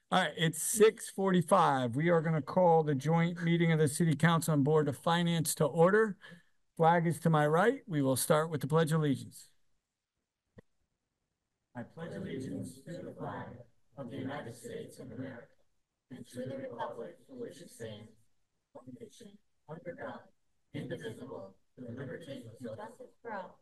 All right, it's 6:45. We are going to call the joint meeting of the City Council and Board of Finance to order. Flag is to my right. We will start with the Pledge of Allegiance. I pledge allegiance to the flag of the United States of America and to the republic for which it stands, one nation, under God, indivisible, with liberty and justice for all.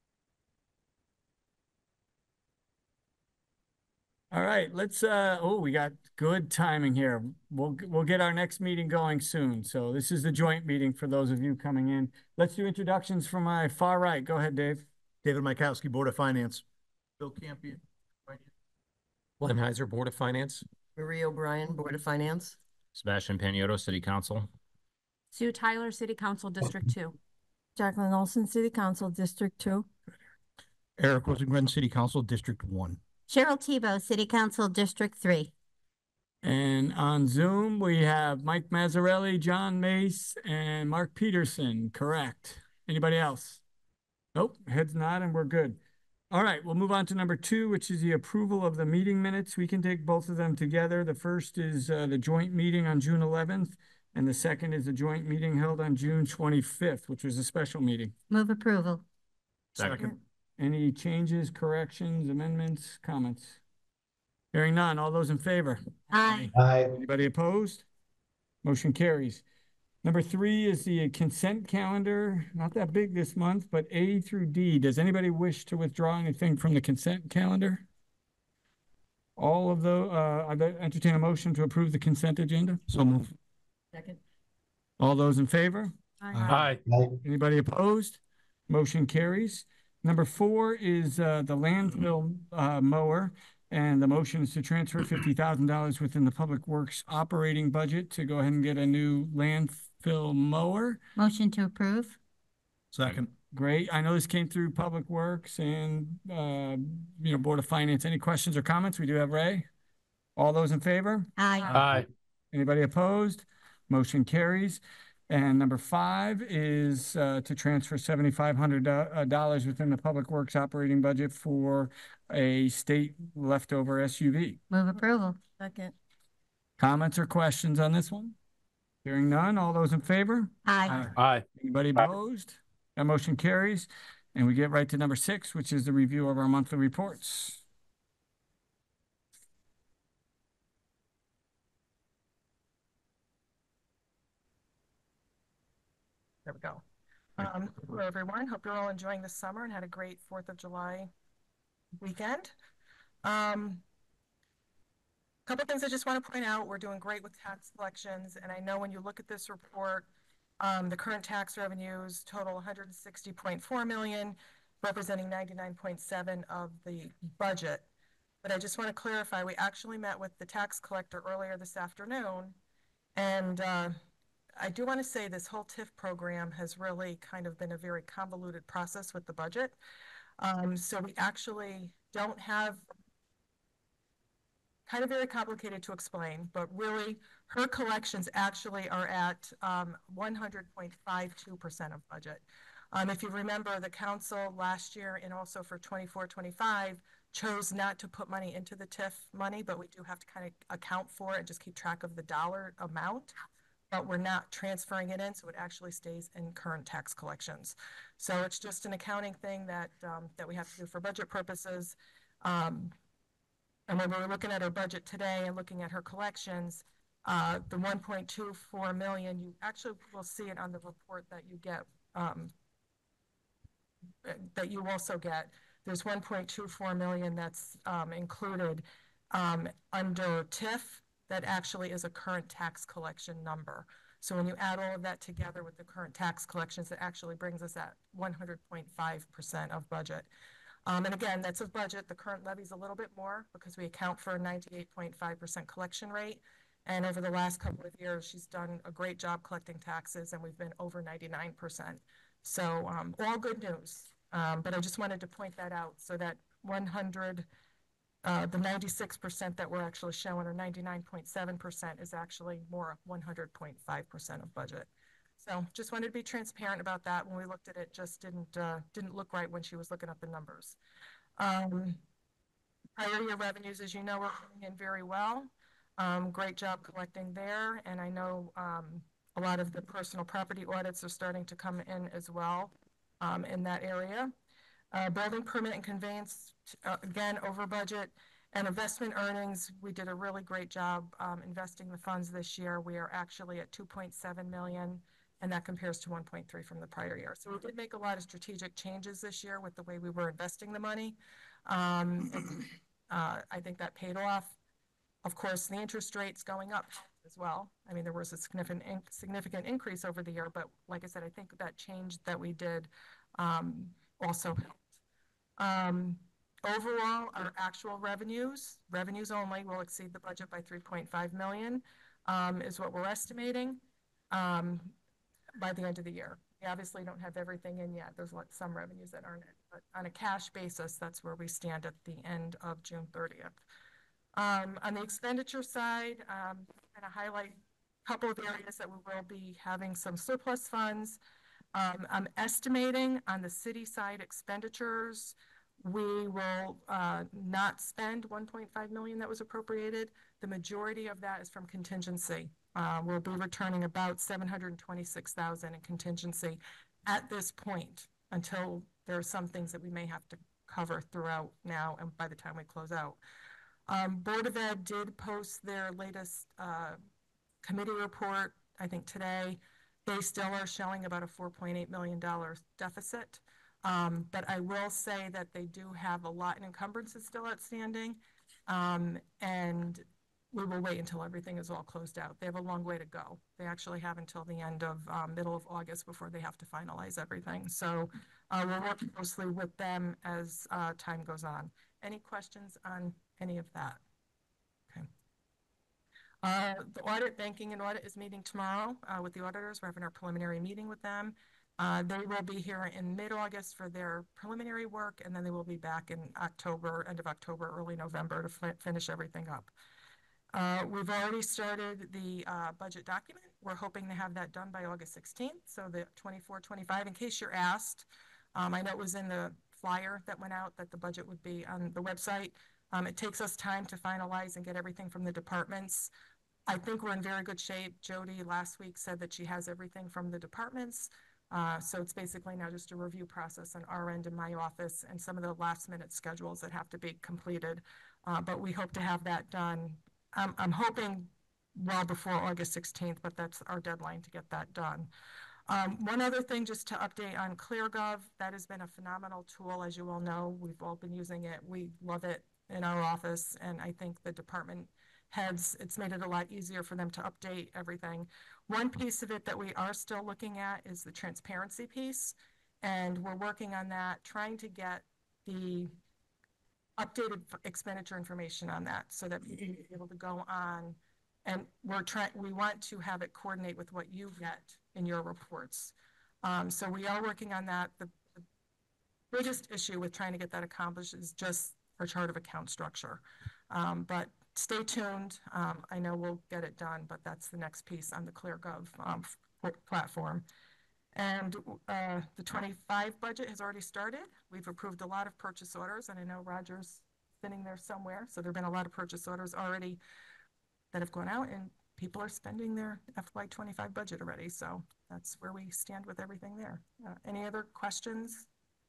All right, let's we got good timing here. We'll get our next meeting going soon. So this is the joint meeting for those of you coming in. Let's do introductions from my far right. Go ahead, Dave. David Mykowski, Board of Finance. Bill Campion, right here. Glenn Heiser, Board of Finance. Marie O'Brien, Board of Finance. Sebastian Paniotto, City Council. Sue Tyler, City Council, District 2. Jacqueline Olson, City Council, District 2. Eric Rosengren, City Council, District 1. Cheryl Tebow, City Council, District 3. And on Zoom, we have Mike Mazzarelli, John Mace, and Mark Peterson. Correct. Anybody else? Nope, heads nod and we're good. All right, we'll move on to number 2, which is the approval of the meeting minutes. We can take both of them together. The first is the joint meeting on June 11th, and the second is the joint meeting held on June 25th, which was a special meeting. Move approval. Second. Any changes, corrections, amendments, comments? Hearing none. All those in favor? Aye. Aye. Anybody opposed? Motion carries. Number 3 is the consent calendar. Not that big this month, but A through D. Does anybody wish to withdraw anything from the consent calendar? All of the, I entertain a motion to approve the consent agenda. So move. Second. All those in favor? Aye. Anybody opposed? Motion carries. Number 4 is the landfill mower, and the motion is to transfer $50,000 within the Public Works operating budget to go ahead and get a new landfill mower. Motion to approve. Second. Great. I know this came through Public Works and Board of Finance. Any questions or comments? We do have Ray. All those in favor? Aye. Aye. Anybody opposed? Motion carries. And number 5 is to transfer $7,500 within the Public Works operating budget for a state leftover SUV. Move approval. Second. Comments or questions on this one? Hearing none. All those in favor? Aye. Aye. Anybody opposed? That motion carries. And we get right to number 6, which is the review of our monthly reports. There we go. Hello, everyone. Hope you're all enjoying the summer and had a great 4th of July weekend. Couple things I just want to point out. We're doing great with tax collections, and I know when you look at this report, the current tax revenues total $160.4 million, representing 99.7% of the budget. But I just want to clarify, we actually met with the tax collector earlier this afternoon, and I do want to say this whole TIF program has really kind of been a very convoluted process with the budget. So we actually don't have, kind of very complicated to explain, but really her collections actually are at 100.52% of budget. If you remember, the council last year and also for 24-25 chose not to put money into the TIF money, but we do have to kind of account for it and just keep track of the dollar amount. But we're not transferring it in, so it actually stays in current tax collections. So it's just an accounting thing that that we have to do for budget purposes. And when we were looking at our budget today and looking at her collections, the 1.24 million, you actually will see it on the report that you get, that you also get. There's 1.24 million that's included under TIF. That actually is a current tax collection number. So when you add all of that together with the current tax collections, it actually brings us at 100.5% of budget. And again, that's of budget. The current levy is a little bit more because we account for a 98.5% collection rate. And over the last couple of years, she's done a great job collecting taxes, and we've been over 99%. So all good news. But I just wanted to point that out so that the 96% that we're actually showing, or 99.7%, is actually more 100.5% of budget. So just wanted to be transparent about that. When we looked at it, just didn't look right when she was looking up the numbers. Prior year revenues, as you know, are coming in very well. Great job collecting there, and I know a lot of the personal property audits are starting to come in as well in that area. Building permit and conveyance, again, over budget. And investment earnings, we did a really great job investing the funds this year. We are actually at 2.7 million, and that compares to 1.3 from the prior year. So we did make a lot of strategic changes this year with the way we were investing the money. I think that paid off. Of course, the interest rates going up as well. I mean, there was a significant increase over the year, but like I said, I think that change that we did also helped. Overall, our actual revenues only, will exceed the budget by 3.5 million, is what we're estimating by the end of the year. We obviously don't have everything in yet. There's some revenues that aren't in, but on a cash basis, that's where we stand at the end of June 30th. On the expenditure side, I'm going to highlight a couple of areas that we will be having some surplus funds. I'm estimating on the city side expenditures, we will not spend 1.5 million that was appropriated. The majority of that is from contingency. We'll be returning about 726,000 in contingency at this point until there are some things that we may have to cover throughout now and by the time we close out. Board of Ed did post their latest committee report, I think today. They still are showing about a $4.8 million deficit. But I will say that they do have a lot in encumbrances still outstanding. And we will wait until everything is all closed out. They have a long way to go. They actually have until the end of middle of August before they have to finalize everything. So we'll work closely with them as time goes on. Any questions on any of that? Okay. The audit, banking and audit is meeting tomorrow with the auditors. We're having our preliminary meeting with them. They will be here in mid-August for their preliminary work, and then they will be back in October, end of October, early November to finish everything up. We've already started the budget document. We're hoping to have that done by August 16th, so the 24-25, in case you're asked. I know it was in the flyer that went out that the budget would be on the website. It takes us time to finalize and get everything from the departments. I think we're in very good shape. Jody last week said that she has everything from the departments. So it's basically now just a review process on our end in my office and some of the last minute schedules that have to be completed. But we hope to have that done. I'm hoping well before August 16th, but that's our deadline to get that done. One other thing just to update on ClearGov, that has been a phenomenal tool. As you all know, we've all been using it. We love it in our office, and I think the department heads, it's made it a lot easier for them to update everything. One piece of it that we are still looking at is the transparency piece, and we're working on that, trying to get the updated expenditure information on that so that we can be able to go on, and we want to have it coordinate with what you get in your reports. So we are working on that. The biggest issue with trying to get that accomplished is just our chart of account structure. But stay tuned. I know we'll get it done, but that's the next piece on the ClearGov platform. And the 25 budget has already started. We've approved a lot of purchase orders, and I know Roger's sitting there somewhere. So there have been a lot of purchase orders already that have gone out, and people are spending their FY25 budget already. So that's where we stand with everything there. Any other questions?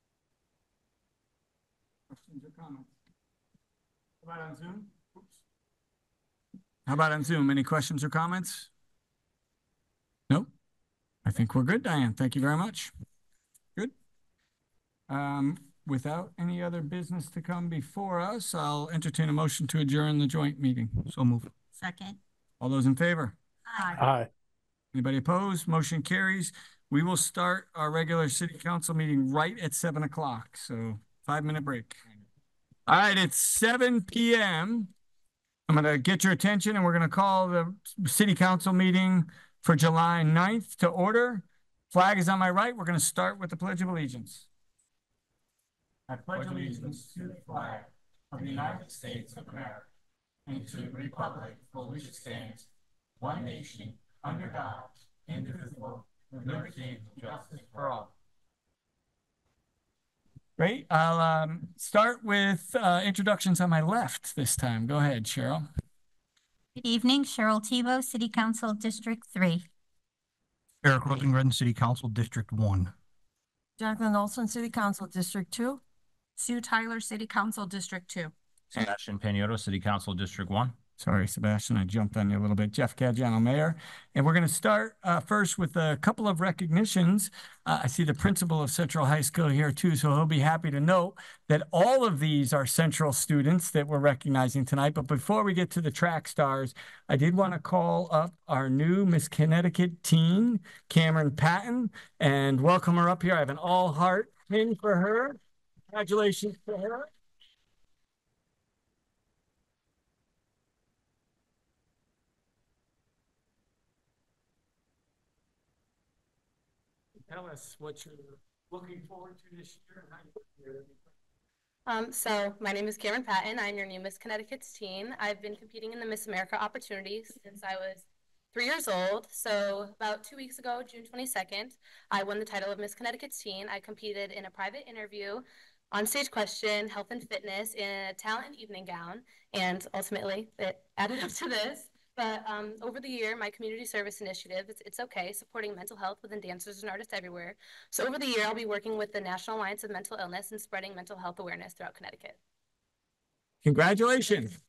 Questions or comments? How about on Zoom? Oops. How about on Zoom? Any questions or comments? Nope. I think we're good, Diane. Thank you very much. Good. Without any other business to come before us, I'll entertain a motion to adjourn the joint meeting. So move. Second. All those in favor? Aye. Anybody opposed? Motion carries. We will start our regular city council meeting right at 7 o'clock. So 5-minute break. All right, it's 7 p.m. I'm going to get your attention, and we're going to call the city council meeting for July 9th to order. Flag is on my right. We're going to start with the Pledge of Allegiance. I pledge allegiance to the flag of the United States of America and to the republic for which it stands, one nation, under God, indivisible, with liberty and justice for all. Great. I'll start with introductions on my left this time. Go ahead, Cheryl. Good evening, Cheryl Tebow, City Council District 3. Eric Rosengren, City Council District 1. Jacqueline Olson, City Council District 2. Sue Tyler, City Council District 2. Sebastian Paniotto, City Council District 1. Sorry, Sebastian, I jumped on you a little bit. Jeff Caggiano, Mayor. And we're going to start first with a couple of recognitions. I see the principal of Central High School here too, so he'll be happy to note that all of these are Central students that we're recognizing tonight. But before we get to the track stars, I did want to call up our new Miss Connecticut teen, Cameron Patton, and welcome her up here. I have an all-heart pin for her. Congratulations to her. Tell us what you're looking forward to this year and how you're So my name is Cameron Patton. I'm your new Miss Connecticut's teen. I've been competing in the Miss America opportunities since I was 3 years old. So about 2 weeks ago, June 22nd, I won the title of Miss Connecticut's teen. I competed in a private interview, on-stage question, health and fitness in a talent and evening gown, and ultimately it added up to this. But over the year, my community service initiative, it's okay, supporting mental health within dancers and artists everywhere. So over the year, I'll be working with the National Alliance of Mental Illness and spreading mental health awareness throughout Connecticut. Congratulations.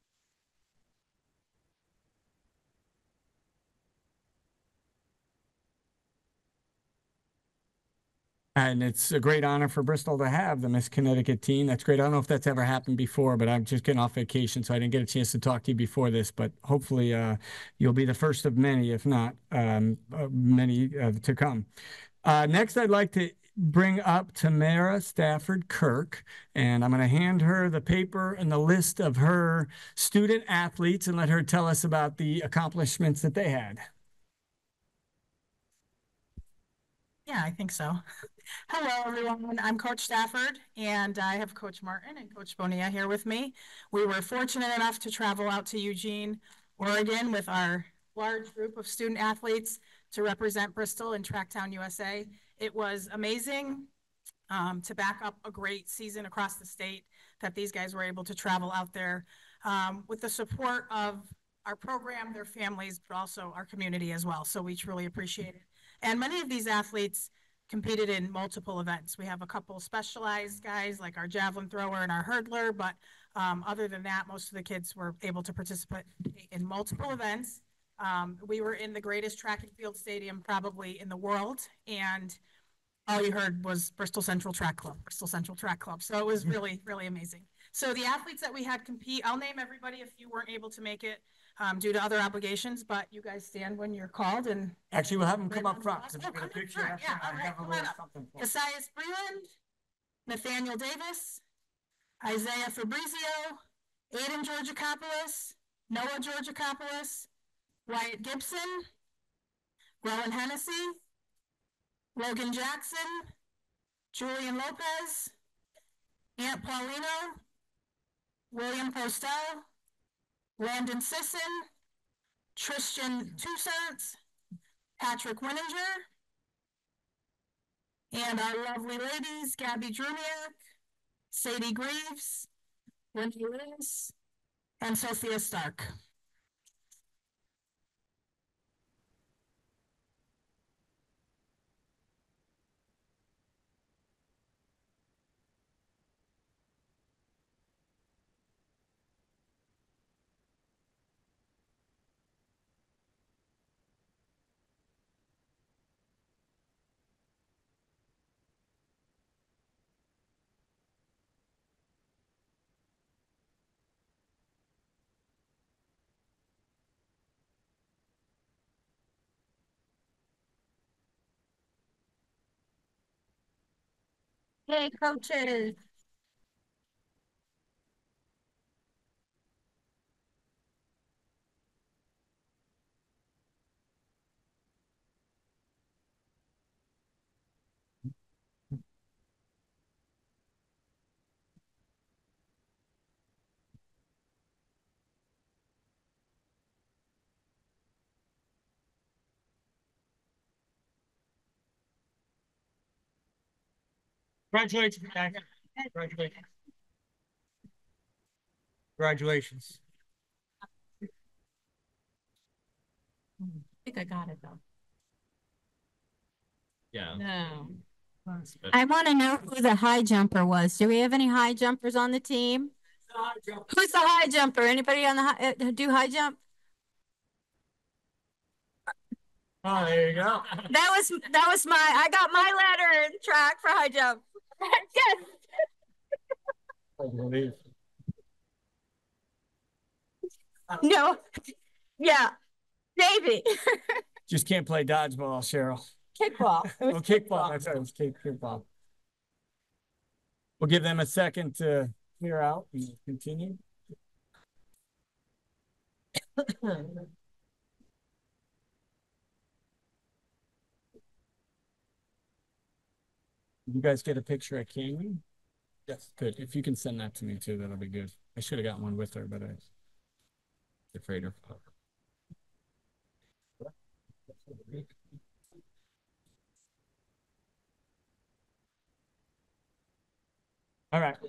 And it's a great honor for Bristol to have the Miss Connecticut teen. That's great. I don't know if that's ever happened before, but I'm just getting off vacation, so I didn't get a chance to talk to you before this. But hopefully you'll be the first of many, if not many to come. Next, I'd like to bring up Tamara Stafford Kirk, and I'm going to hand her the paper and the list of her student athletes and let her tell us about the accomplishments that they had. Yeah, I think so. Hello, everyone. I'm Coach Stafford, and I have Coach Martin and Coach Bonilla here with me. We were fortunate enough to travel out to Eugene, Oregon with our large group of student athletes to represent Bristol in Tracktown, USA. It was amazing to back up a great season across the state that these guys were able to travel out there with the support of our program, their families, but also our community as well. So we truly appreciate it. And many of these athletes competed in multiple events. We have a couple specialized guys like our javelin thrower and our hurdler, but other than that, most of the kids were able to participate in multiple events. We were in the greatest track and field stadium probably in the world, and all you heard was Bristol Central Track Club, Bristol Central Track Club. So it was really, really amazing. So the athletes that we had compete, I'll name everybody if you weren't able to make it due to other obligations, but you guys stand when you're called. And actually, we'll have them come up front. Oh, come up front. Yeah, all right, come on up. Isaias Breland, Nathaniel Davis, Isaiah Fabrizio, Aiden Georgikopoulos, Noah Georgikopoulos, Wyatt Gibson, Rowan Hennessy, Logan Jackson, Julian Lopez, Aunt Paulino, William Postel, Landon Sisson, Tristan Toussaint, Patrick Winninger, and our lovely ladies, Gabby Drumiak, Sadie Greaves, Wendy Lewis, and Sophia Stark. Hey, coaches. Congratulations, Jack. Congratulations. Congratulations. think I got it though. Yeah. No. I want to know who the high jumper was. Do we have any high jumpers on the team? Who's the high jumper? Anybody on the do high jump? Oh, there you go. That was I got my letter in track for high jump. Yes. I believe. No. Yeah. Maybe. Just can't play dodgeball, Cheryl. Kickball. Oh, kickball. That's right. It was kickball. We'll give them a second to clear out and continue. Did you guys get a picture of Canyon? Yes. Good. If you can send that to me too, that'll be good. I should have got one with her, but I was afraid of. All right.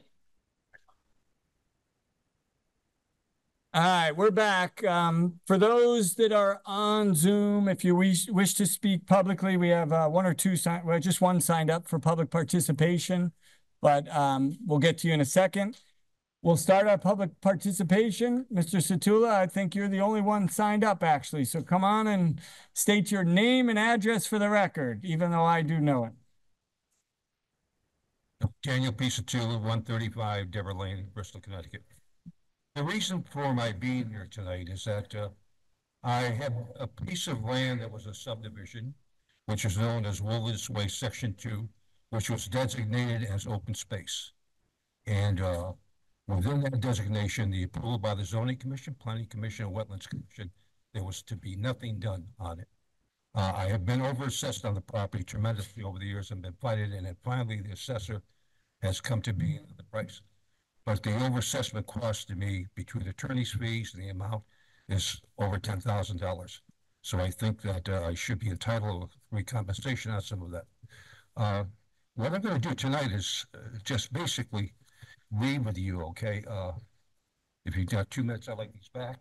All right, we're back. For those that are on Zoom, if you wish to speak publicly, we have one or two, just one signed up for public participation, but we'll get to you in a second. We'll start our public participation. Mr. Satula, I think you're the only one signed up, actually. So come on and state your name and address for the record, even though I do know it. Daniel P. Satula, 135 Dever Lane, Bristol, Connecticut. The reason for my being here tonight is that I have a piece of land that was a subdivision, which is known as Wilderness Way Section 2, which was designated as open space. And within that designation, the approval by the Zoning Commission, Planning Commission, and Wetlands Commission, there was to be nothing done on it. I have been over-assessed on the property tremendously over the years and been fighting, and then finally the assessor has come to be the price. But the over-assessment cost to me, between attorney's fees and the amount, is over $10,000. So I think that I should be entitled to free compensation on some of that. What I'm going to do tonight is just basically read with you, okay? If you've got 2 minutes, I'd like these back.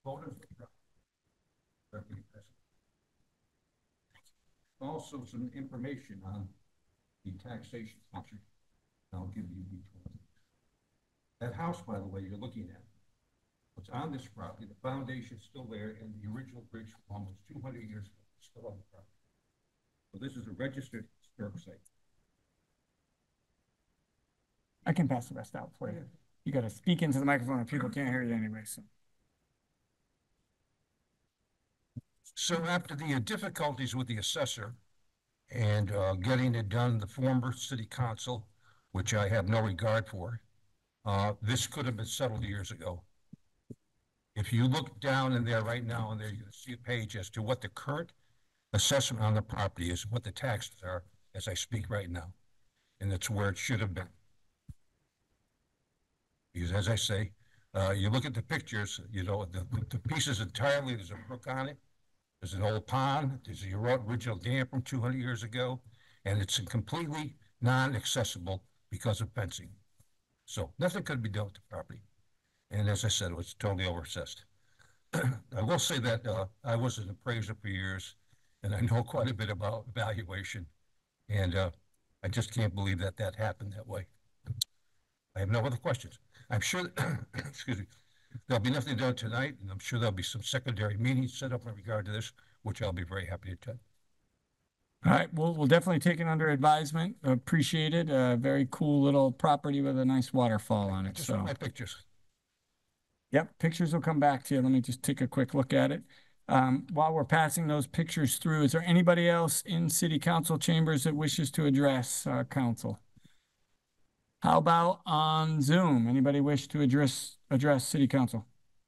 Also, some information on the taxation function. I'll give you each one. That house, by the way, you're looking at, what's on this property, the foundation's still there, and the original bridge from almost 200 years ago is still on the property. So this is a registered historic site. I can pass the rest out for you. You got to speak into the microphone, and people can't hear you anyway. So after the difficulties with the assessor and getting it done, the former city council, which I have no regard for, this could have been settled years ago. If you look down in there right now, and there you see a page as to what the current assessment on the property is, what the taxes are, as I speak right now. And that's where it should have been. Because as I say, you look at the pictures, you know, the pieces entirely, there's a brook on it, there's an old pond, there's the original dam from 200 years ago, and it's completely non-accessible because of fencing. So nothing could be done with the property. And as I said, it was totally over-assessed. I will say that I was an appraiser for years, and I know quite a bit about valuation. And I just can't believe that that happened that way. I have no other questions. I'm sure, excuse me, there'll be nothing done tonight, and I'm sure there'll be some secondary meetings set up in regard to this, which I'll be very happy to attend. All right, we'll definitely take it under advisement. Appreciate it. Very cool little property with a nice waterfall on it. Just want my pictures. Yep, pictures will come back to you. Let me just take a quick look at it. While we're passing those pictures through, is there anybody else in City Council chambers that wishes to address council? How about on Zoom? Anybody wish to address City Council?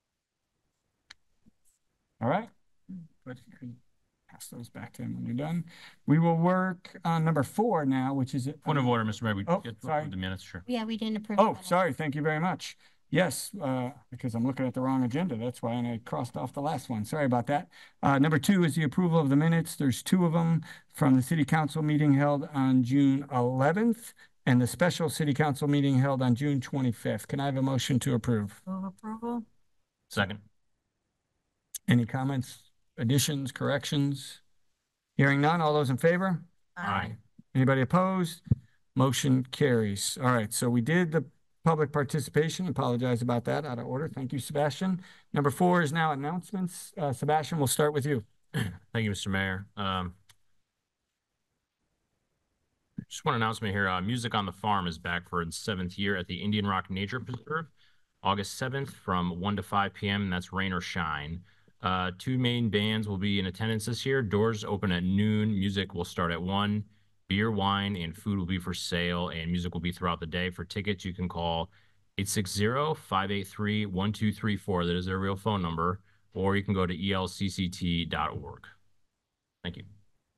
All right. Pass those back to him when you're done. We will work on number 4 now, which is Point of order, Mr. Mayor. We Oh, get sorry. the minutes, sure. Yeah, we didn't approve. Oh, sorry. Thank you very much. Yes, because I'm looking at the wrong agenda. That's why, and I crossed off the last one. Sorry about that. Number 2 is the approval of the minutes. There's 2 of them from the City Council meeting held on June 11th and the special City Council meeting held on June 25th. Can I have a motion to approve? Move approval. Second. Any comments additions, corrections? Hearing none, all those in favor? Aye. Anybody opposed? Motion carries. All right, so we did the public participation. Apologize about that, out of order. Thank you, Sebastian. Number 4 is now announcements. Sebastian, we'll start with you. Thank you, Mr. Mayor. Just one announcement here. Music on the Farm is back for its 7th year at the Indian Rock Nature Preserve, August 7th from 1 to 5 p.m. And that's rain or shine. 2 main bands will be in attendance this year. Doors open at noon. Music will start at 1. Beer, wine, and food will be for sale, and music will be throughout the day. For tickets, you can call 860-583-1234. That is their real phone number. Or you can go to elcct.org. Thank you.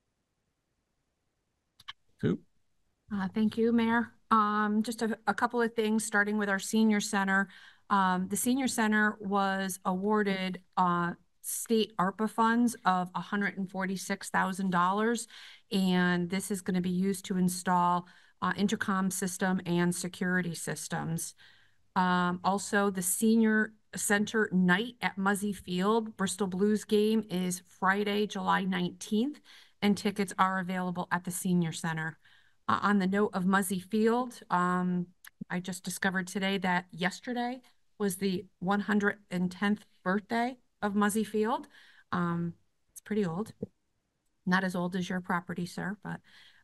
Sue? Thank you, Mayor. Just a couple of things, starting with our senior center. The senior center was awarded state ARPA funds of $146,000, and this is going to be used to install intercom system and security systems. Also, the senior center night at Muzzy Field Bristol Blues game is Friday, July 19th, and tickets are available at the senior center. On the note of Muzzy Field, I just discovered today that yesterday was the 110th birthday of Muzzy Field. It's pretty old. Not as old as your property, sir, but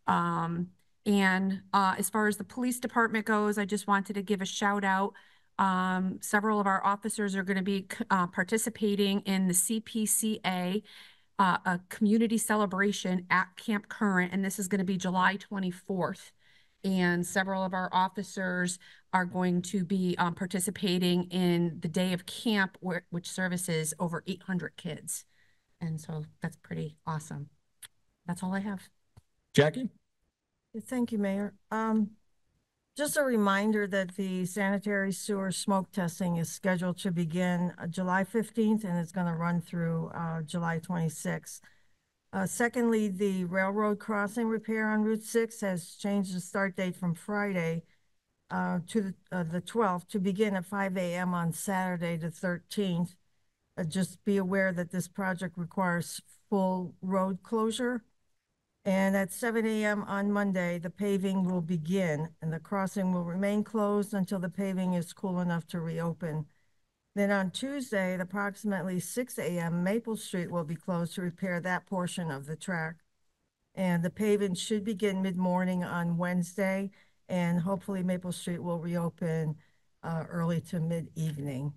as far as the police department goes, I just wanted to give a shout out. Several of our officers are going to be participating in the CPCA a community celebration at Camp Current, and this is going to be July 24th. And several of our officers are going to be participating in the day of camp, which services over 800 kids. And so that's pretty awesome. That's all I have. Jackie? Thank you, Mayor. Just a reminder that the sanitary sewer smoke testing is scheduled to begin July 15th and it's going to run through July 26th. Secondly, the railroad crossing repair on Route 6 has changed the start date from Friday to the 12th to begin at 5 a.m. on Saturday the 13th. Just be aware that this project requires full road closure. And at 7 a.m. on Monday, the paving will begin and the crossing will remain closed until the paving is cool enough to reopen. Then on Tuesday at approximately 6 a.m., Maple Street will be closed to repair that portion of the track. And the paving should begin mid-morning on Wednesday, and hopefully Maple Street will reopen early to mid-evening.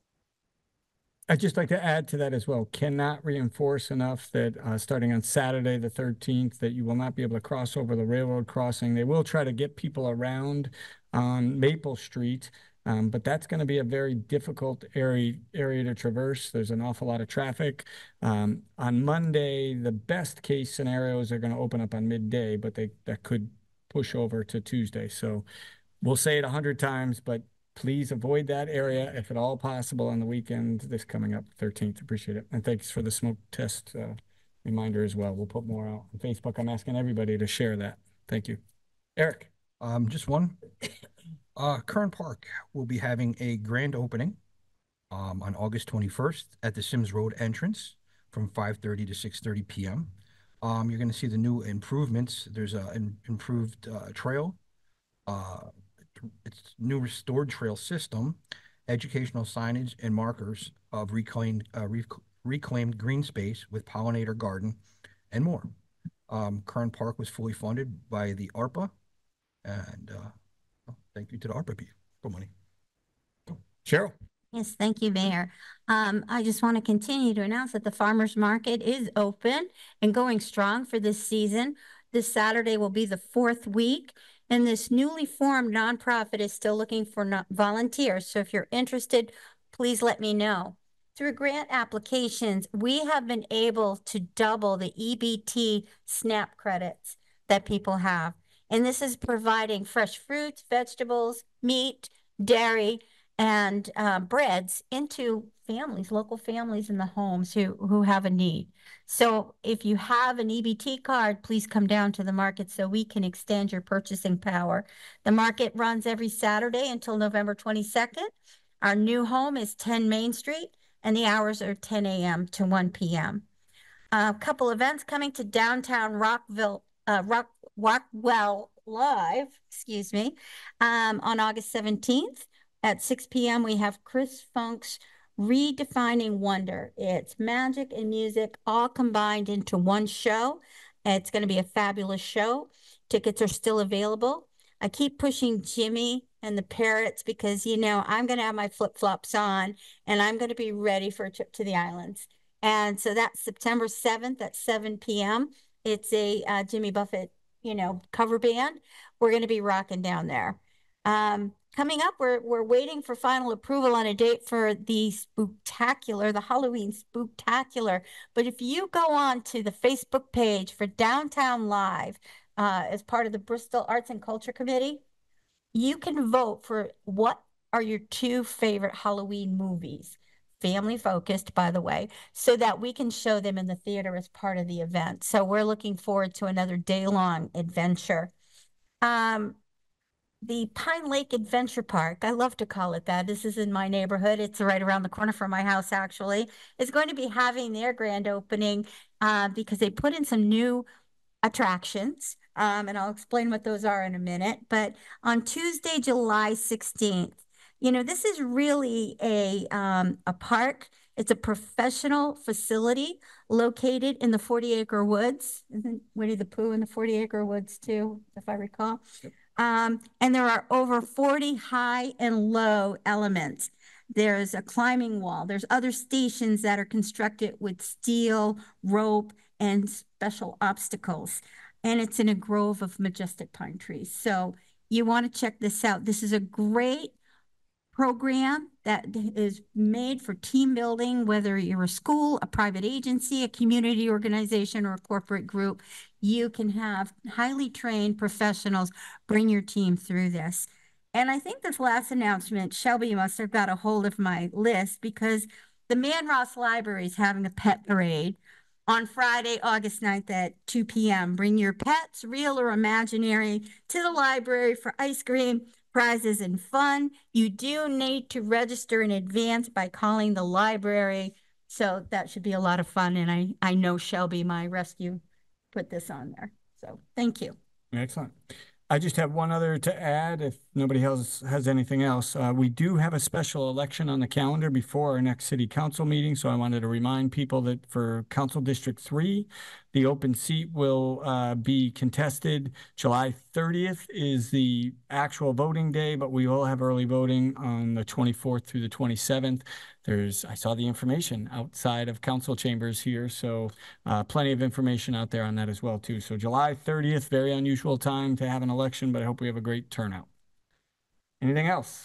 I'd just like to add to that as well. Cannot reinforce enough that starting on Saturday, the 13th, that you will not be able to cross over the railroad crossing. They will try to get people around on Maple Street, but that's going to be a very difficult area to traverse. There's an awful lot of traffic. On Monday, the best case scenarios are going to open up on midday, but that could push over to Tuesday. So we'll say it 100 times, but please avoid that area if at all possible on the weekend this coming up 13th. Appreciate it. And thanks for the smoke test reminder as well. We'll put more out on Facebook. I'm asking everybody to share that. Thank you. Eric. Just one. Current Park will be having a grand opening on August 21st at the Sims Road entrance from 5:30 to 6:30 p.m. You're going to see the new improvements. There's an improved trail. It's new restored trail system, educational signage and markers of reclaimed green space with pollinator garden and more. Current Park was fully funded by the ARPA, and thank you to the ARPA people for money. Cheryl. Yes, thank you, Mayor. I just want to continue to announce that the farmers market is open and going strong for this season. This Saturday will be the 4th week. And this newly formed nonprofit is still looking for volunteers. So if you're interested, please let me know. Through grant applications, we have been able to double the EBT SNAP credits that people have. And this is providing fresh fruits, vegetables, meat, dairy, and breads into families, local families in the homes who have a need. So if you have an EBT card, please come down to the market so we can extend your purchasing power. The market runs every Saturday until November 22nd. Our new home is 10 Main Street, and the hours are 10 a.m. to 1 p.m. A couple events coming to downtown Rockwell Live, excuse me, on August 17th at 6 p.m. We have Chris Funk's Redefining Wonder. It's magic and music all combined into one show. It's going to be a fabulous show. Tickets are still available. I keep pushing Jimmy and the Parrots because, you know, I'm going to have my flip-flops on and I'm going to be ready for a trip to the islands. And so that's September 7th at 7 p.m. It's a Jimmy Buffett, you know, cover band. We're going to be rocking down there. Coming up, we're waiting for final approval on a date for the Spooktacular, the Halloween Spooktacular. But if you go on to the Facebook page for Downtown Live, as part of the Bristol Arts and Culture Committee, you can vote for what are your 2 favorite Halloween movies. Family focused, by the way, so that we can show them in the theater as part of the event. So we're looking forward to another day-long adventure. The Pine Lake Adventure Park, I love to call it that. This is in my neighborhood. It's right around the corner from my house, actually. Is going to be having their grand opening because they put in some new attractions. And I'll explain what those are in a minute. But on Tuesday, July 16th, you know, this is really a park. It's a professional facility located in the 40-acre woods. Isn't Winnie the Pooh in the 40-acre woods too, if I recall? Yep. And there are over 40 high and low elements. There's a climbing wall. There's other stations that are constructed with steel, rope, and special obstacles. And it's in a grove of majestic pine trees. So you want to check this out. This is a great program that is made for team building, whether you're a school, a private agency, a community organization, or a corporate group. You can have highly trained professionals bring your team through this. And I think this last announcement, Shelby must have got a hold of my list because the Man Ross Library is having a pet parade on Friday, August 9th at 2 p.m. Bring your pets, real or imaginary, to the library for ice cream, prizes, and fun. You do need to register in advance by calling the library. So that should be a lot of fun. And I know Shelby, my rescue, put this on there. So thank you. Excellent. I just have one other to add if nobody else has anything else. We do have a special election on the calendar before our next city council meeting. So I wanted to remind people that for Council District 3, the open seat will be contested. July 30th is the actual voting day, but we will have early voting on the 24th through the 27th. I saw the information outside of council chambers here, so plenty of information out there on that as well too. So July 30th, very unusual time to have an election, but I hope we have a great turnout. Anything else?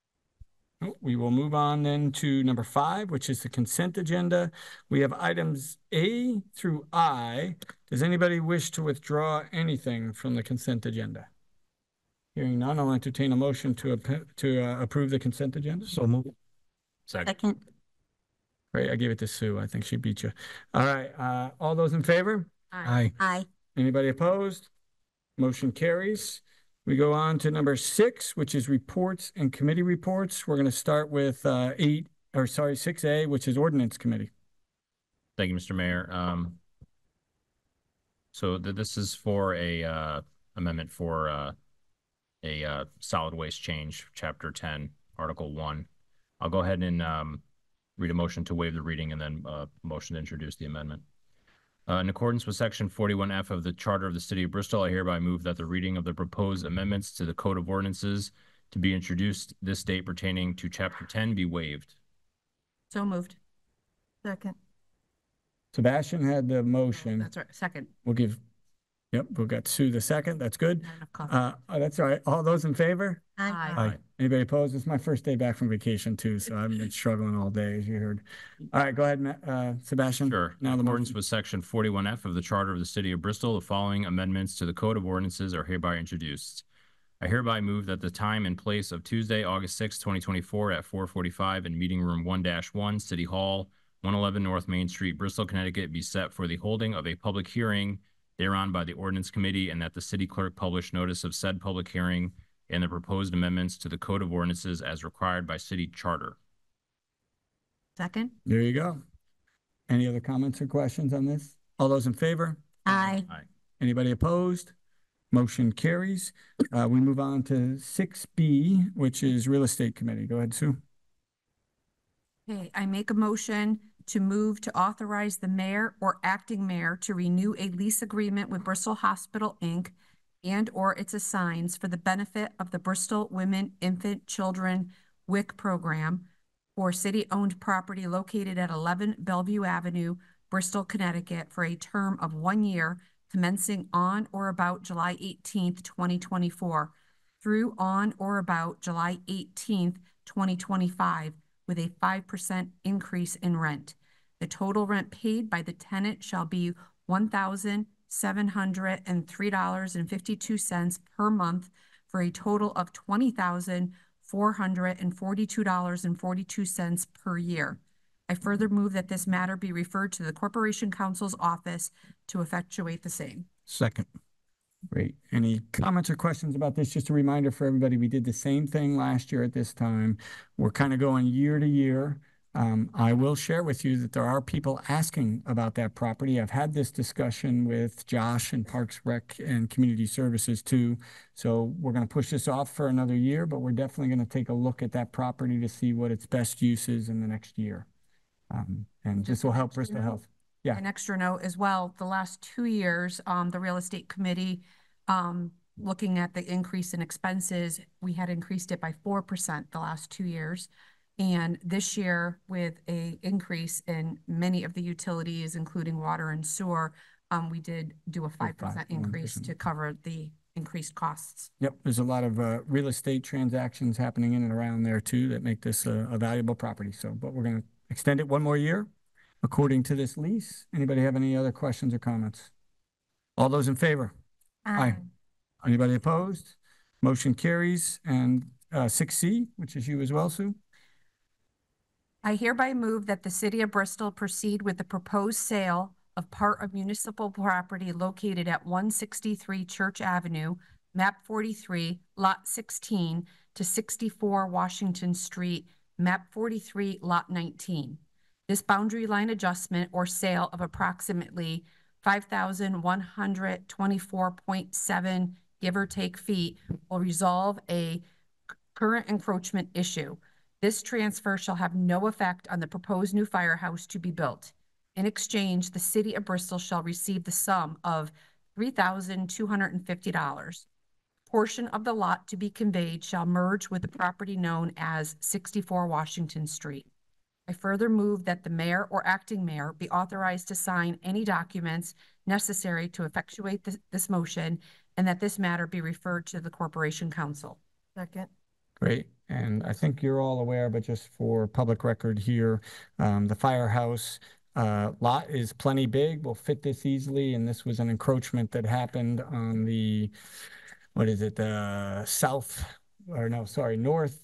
We will move on then to number 5, which is the consent agenda. We have items A through I. Does anybody wish to withdraw anything from the consent agenda? Hearing none, I'll entertain a motion to approve the consent agenda. So move. Second. Great, I gave it to Sue. I think she beat you. All right, all those in favor? Aye. Aye. Anybody opposed? Motion carries. We go on to number 6, which is reports and committee reports. We're going to start with 6A, which is ordinance committee. Thank you, Mr. Mayor. So this is for a amendment for a solid waste change, Chapter 10, Article 1. I'll go ahead and read a motion to waive the reading and then motion to introduce the amendment. In accordance with Section 41F of the Charter of the City of Bristol, I hereby move that the reading of the proposed amendments to the Code of Ordinances to be introduced this date pertaining to Chapter 10 be waived. So moved. Second. Sebastian had the motion. That's right. Second. Yep, we've got Sue the second. That's good. That's all right. All those in favor? Aye. Aye. Anybody opposed? It's my first day back from vacation too, so I've been struggling all day, as you heard. All right, go ahead, Sebastian. Sure. Now In the accordance motion. with Section 41F of the Charter of the City of Bristol, the following amendments to the Code of Ordinances are hereby introduced. I hereby move that the time and place of Tuesday, August 6, 2024 at 4:45 in Meeting Room 1-1, City Hall, 111 North Main Street, Bristol, Connecticut, be set for the holding of a public hearing thereon by the Ordinance Committee, and that the city clerk publish notice of said public hearing and the proposed amendments to the Code of Ordinances as required by city charter. Second. There you go. Any other comments or questions on this? All those in favor? Aye. Anybody opposed? Motion carries. We move on to 6B, which is Real Estate Committee. Go ahead, Sue. Okay, I make a motion to move to authorize the mayor or acting mayor to renew a lease agreement with Bristol Hospital, Inc. and/or its assigns for the benefit of the Bristol Women, Infant, Children WIC program for city-owned property located at 11 Bellevue Avenue, Bristol, Connecticut, for a term of 1 year commencing on or about July 18th, 2024, through on or about July 18th, 2025, with a 5% increase in rent. The total rent paid by the tenant shall be $1,703.52 per month, for a total of $20,442.42 per year. I further move that this matter be referred to the Corporation Counsel's office to effectuate the same. Second. Great. Any comments or questions about this? Just a reminder for everybody, we did the same thing last year at this time. We're kind of going year to year. I will share with you that there are people asking about that property. I've had this discussion with Josh and Parks Rec and Community Services too. So we're going to push this off for another year, but we're definitely going to take a look at that property to see what its best use is in the next year. And this will help Bristol Health. Yeah. An extra note as well, the last 2 years, the real estate committee, looking at the increase in expenses, we had increased it by 4% the last 2 years. And this year, with a increase in many of the utilities, including water and sewer, we did do a 5% increase to cover the increased costs. Yep, there's a lot of real estate transactions happening in and around there too that make this a valuable property. So, but we're going to extend it 1 more year according to this lease. Anybody have any other questions or comments? All those in favor? Aye. Anybody opposed? Motion carries. And 6C, which is you as well, Sue? I hereby move that the city of Bristol proceed with the proposed sale of part of municipal property located at 163 Church Avenue, map 43, lot 16, to 64 Washington Street, map 43, lot 19. This boundary line adjustment or sale of approximately 5,124.7 give or take feet will resolve a current encroachment issue. This transfer shall have no effect on the proposed new firehouse to be built. In exchange, the city of Bristol shall receive the sum of $3,250. Portion of the lot to be conveyed shall merge with the property known as 64 Washington Street. I further move that the mayor or acting mayor be authorized to sign any documents necessary to effectuate this motion, and that this matter be referred to the Corporation Council. Second. Great. And I think you're all aware, but just for public record here, the firehouse lot is plenty big, will fit this easily. And this was an encroachment that happened on the, what is it, south, or no, sorry, north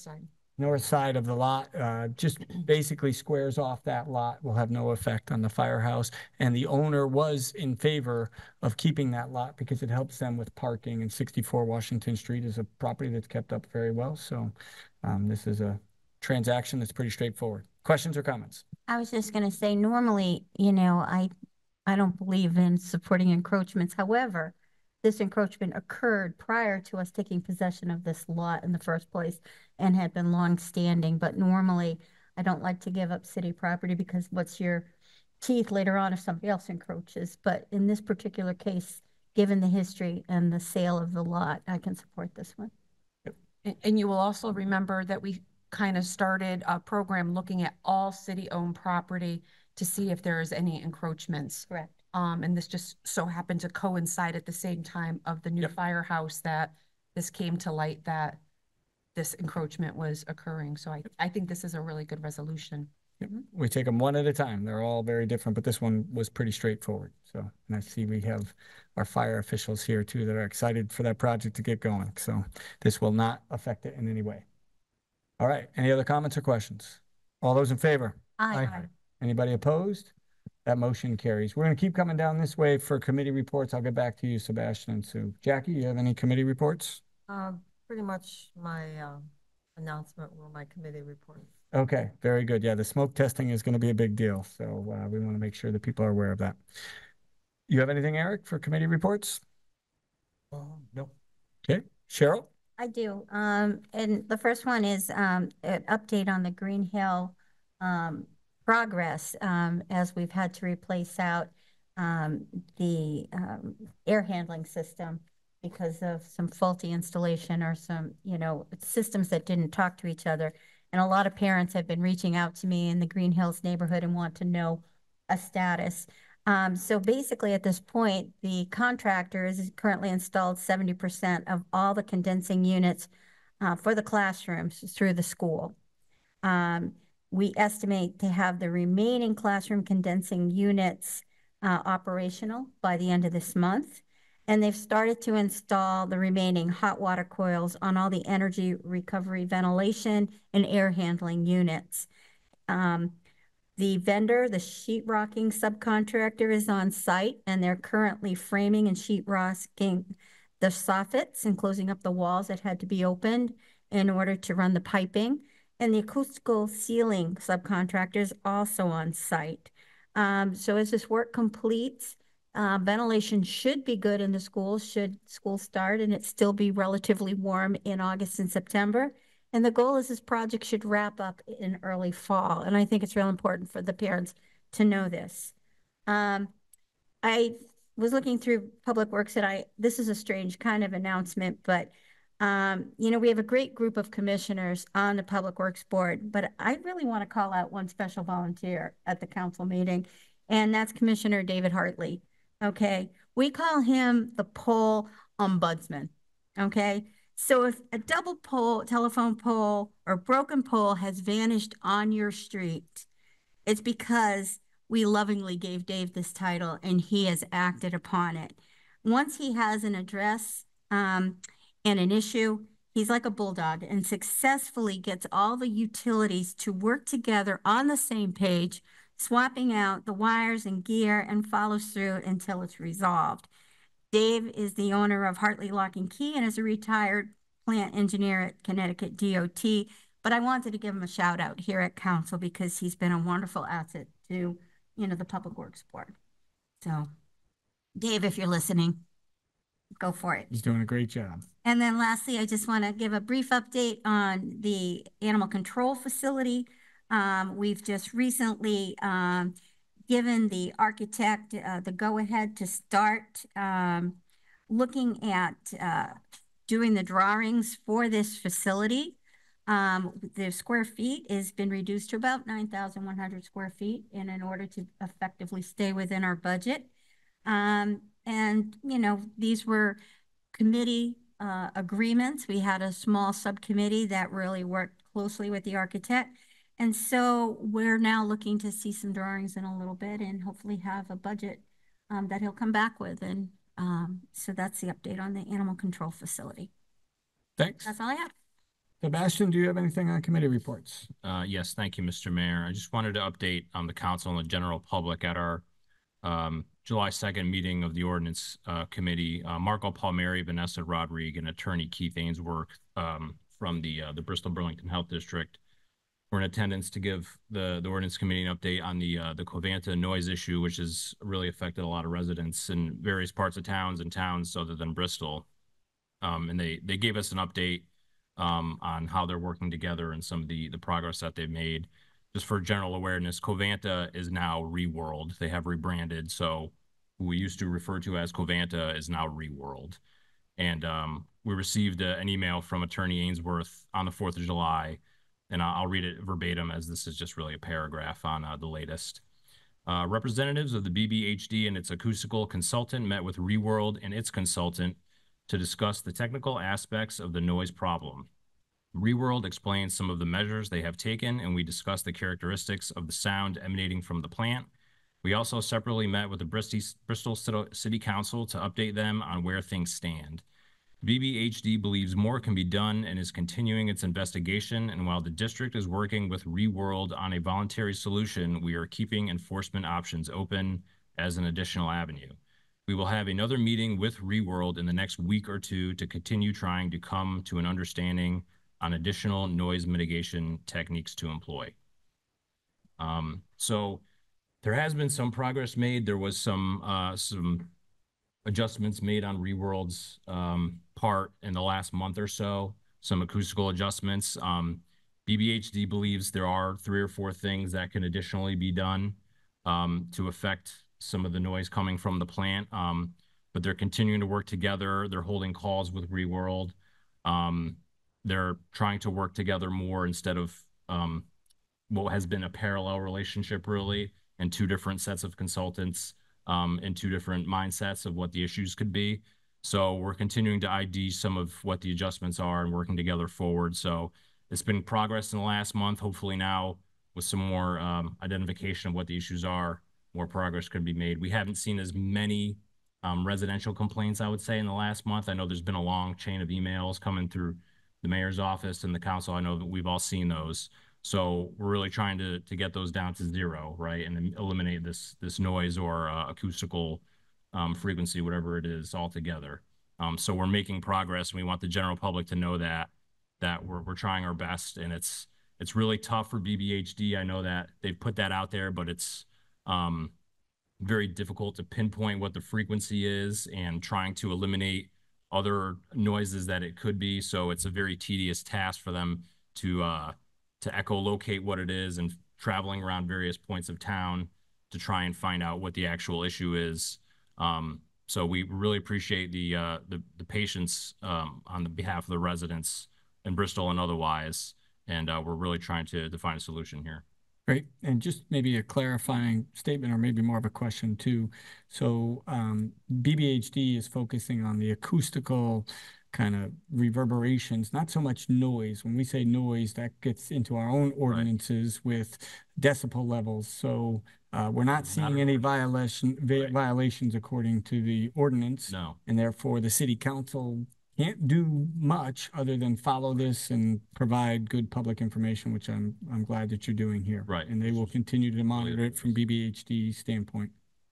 side of the lot. Just basically squares off that lot, will have no effect on the firehouse. And the owner was in favor of keeping that lot because it helps them with parking, and 64 Washington Street is a property that's kept up very well. So this is a transaction that's pretty straightforward. Questions or comments? I was just going to say, normally, you know, I don't believe in supporting encroachments. However, this encroachment occurred prior to us taking possession of this lot in the first place and had been long-standing. But normally, I don't like to give up city property because what's your teeth later on if somebody else encroaches? But in this particular case, given the history and the sale of the lot, I can support this one. And you will also remember that we kind of started a program looking at all city-owned property to see if there is any encroachments. Correct. And this just so happened to coincide at the same time of the new firehouse that this came to light that this encroachment was occurring. So I think this is a really good resolution. Yep. We take them one at a time. They're all very different, but this one was pretty straightforward. So, and I see we have our fire officials here too that are excited for that project to get going. So this will not affect it in any way. All right. Any other comments or questions? All those in favor? Aye. Anybody opposed? That motion carries. We're going to keep coming down this way for committee reports. I'll get back to you, Sebastian and Sue. Jackie, you have any committee reports? Pretty much my announcement were my committee reports. Okay, very good. Yeah, the smoke testing is going to be a big deal. So we want to make sure that people are aware of that. You have anything, Eric, for committee reports? No. Okay, Cheryl? I do. And the first one is an update on the Green Hill progress as we've had to replace out the air handling system because of some faulty installation or some, systems that didn't talk to each other. And a lot of parents have been reaching out to me in the Green Hills neighborhood and want to know a status. So basically at this point, the contractor is currently installed 70% of all the condensing units for the classrooms through the school. We estimate to have the remaining classroom condensing units operational by the end of this month. And they've started to install the remaining hot water coils on all the energy recovery ventilation and air handling units. The vendor, the sheetrocking subcontractor, is on site and they're currently framing and sheetrocking the soffits and closing up the walls that had to be opened in order to run the piping. And the acoustical ceiling subcontractor is also on site. So as this work completes, ventilation should be good in the school, should school start and it still be relatively warm in August and September. And the goal is this project should wrap up in early fall. And I think it's real important for the parents to know this. I was looking through Public Works and this is a strange kind of announcement, but we have a great group of commissioners on the Public Works Board, but I really want to call out one special volunteer at the council meeting, and that's Commissioner David Hartley. Okay. We call him the pole ombudsman. Okay. So if a double pole, telephone pole, or broken pole has vanished on your street, it's because we lovingly gave Dave this title and he has acted upon it. Once he has an address and an issue, he's like a bulldog and successfully gets all the utilities to work together on the same page, swapping out the wires and gear, and follows through until it's resolved. Dave is the owner of Hartley Lock and Key and is a retired plant engineer at Connecticut DOT. But I wanted to give him a shout out here at council because he's been a wonderful asset to, the Public Works Board. So, Dave, if you're listening, go for it. He's doing a great job. And then lastly, I just want to give a brief update on the animal control facility. We've just recently given the architect the go-ahead to start looking at doing the drawings for this facility. The square feet has been reduced to about 9,100 square feet in order to effectively stay within our budget. And, these were committee agreements. We had a small subcommittee that really worked closely with the architect. And so we're now looking to see some drawings in a little bit and hopefully have a budget that he'll come back with. And so that's the update on the animal control facility. Thanks. That's all I have. Sebastian, do you have anything on committee reports? Yes, thank you, Mr. Mayor. I just wanted to update the council and the general public at our July 2nd meeting of the Ordinance Committee. Marco Palmieri, Vanessa Rodriguez, and Attorney Keith Ainsworth from the Bristol Burlington Health District were in attendance to give the Ordinance Committee an update on the Covanta noise issue, which has really affected a lot of residents in various parts of towns other than Bristol. And they gave us an update on how they're working together and some of the progress that they've made. Just for general awareness, Covanta is now ReWorld. They have rebranded, so who we used to refer to as Covanta is now ReWorld. And we received an email from Attorney Ainsworth on the 4th of July, and I'll read it verbatim as this is just really a paragraph on the latest. Representatives of the BBHD and its acoustical consultant met with ReWorld and its consultant to discuss the technical aspects of the noise problem. ReWorld explains some of the measures they have taken, and we discussed the characteristics of the sound emanating from the plant. We also separately met with the Bristol City Council to update them on where things stand. BBHD believes more can be done and is continuing its investigation, and while the district is working with ReWorld on a voluntary solution, we are keeping enforcement options open as an additional avenue. We will have another meeting with ReWorld in the next week or two to continue trying to come to an understanding on additional noise mitigation techniques to employ. So there has been some progress made. There was some adjustments made on ReWorld's part in the last month or so, some acoustical adjustments. BBHD believes there are 3 or 4 things that can additionally be done to affect some of the noise coming from the plant. But they're continuing to work together. They're holding calls with ReWorld. They're trying to work together more instead of what has been a parallel relationship, really, and 2 different sets of consultants and 2 different mindsets of what the issues could be. So we're continuing to ID some of what the adjustments are and working together forward. So it's been progress in the last month. Hopefully now with some more identification of what the issues are, more progress could be made. We haven't seen as many residential complaints, I would say, in the last month. I know there's been a long chain of emails coming through the mayor's office and the council. I know that we've all seen those. So we're really trying to get those down to 0, right? And then eliminate this noise or acoustical frequency, whatever it is, altogether. So we're making progress, and we want the general public to know that we're trying our best. And it's really tough for BBHD. I know that they've put that out there, but it's very difficult to pinpoint what the frequency is and trying to eliminate other noises that it could be. So it's a very tedious task for them to echolocate what it is and traveling around various points of town to try and find out what the actual issue is. So we really appreciate the patience on the behalf of the residents in Bristol and otherwise. And we're really trying to find a solution here. Great. And just maybe a clarifying statement or maybe more of a question too. So BBHD is focusing on the acoustical kind of reverberations, not so much noise. When we say noise, that gets into our own ordinances with decibel levels. So we're not seeing any violations according to the ordinance. No. And therefore the city council can't do much other than follow this and provide good public information, which I'm glad that you're doing here. Right. And they will continue to monitor it from BBHD standpoint.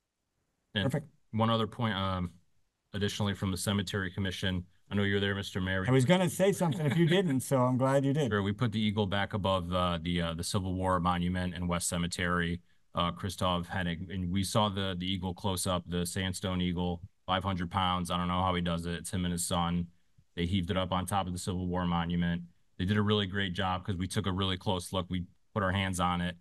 And perfect. One other point, additionally from the Cemetery Commission, I know you're there, Mr. Mayor. I was going to say something if you didn't, so I'm glad you did. Sure, we put the eagle back above the Civil War monument in West Cemetery. Christoph Hennig, and we saw the eagle close up, the sandstone eagle, 500 pounds. I don't know how he does it. It's him and his son. They heaved it up on top of the Civil War monument. They did a really great job because we took a really close look. We put our hands on it.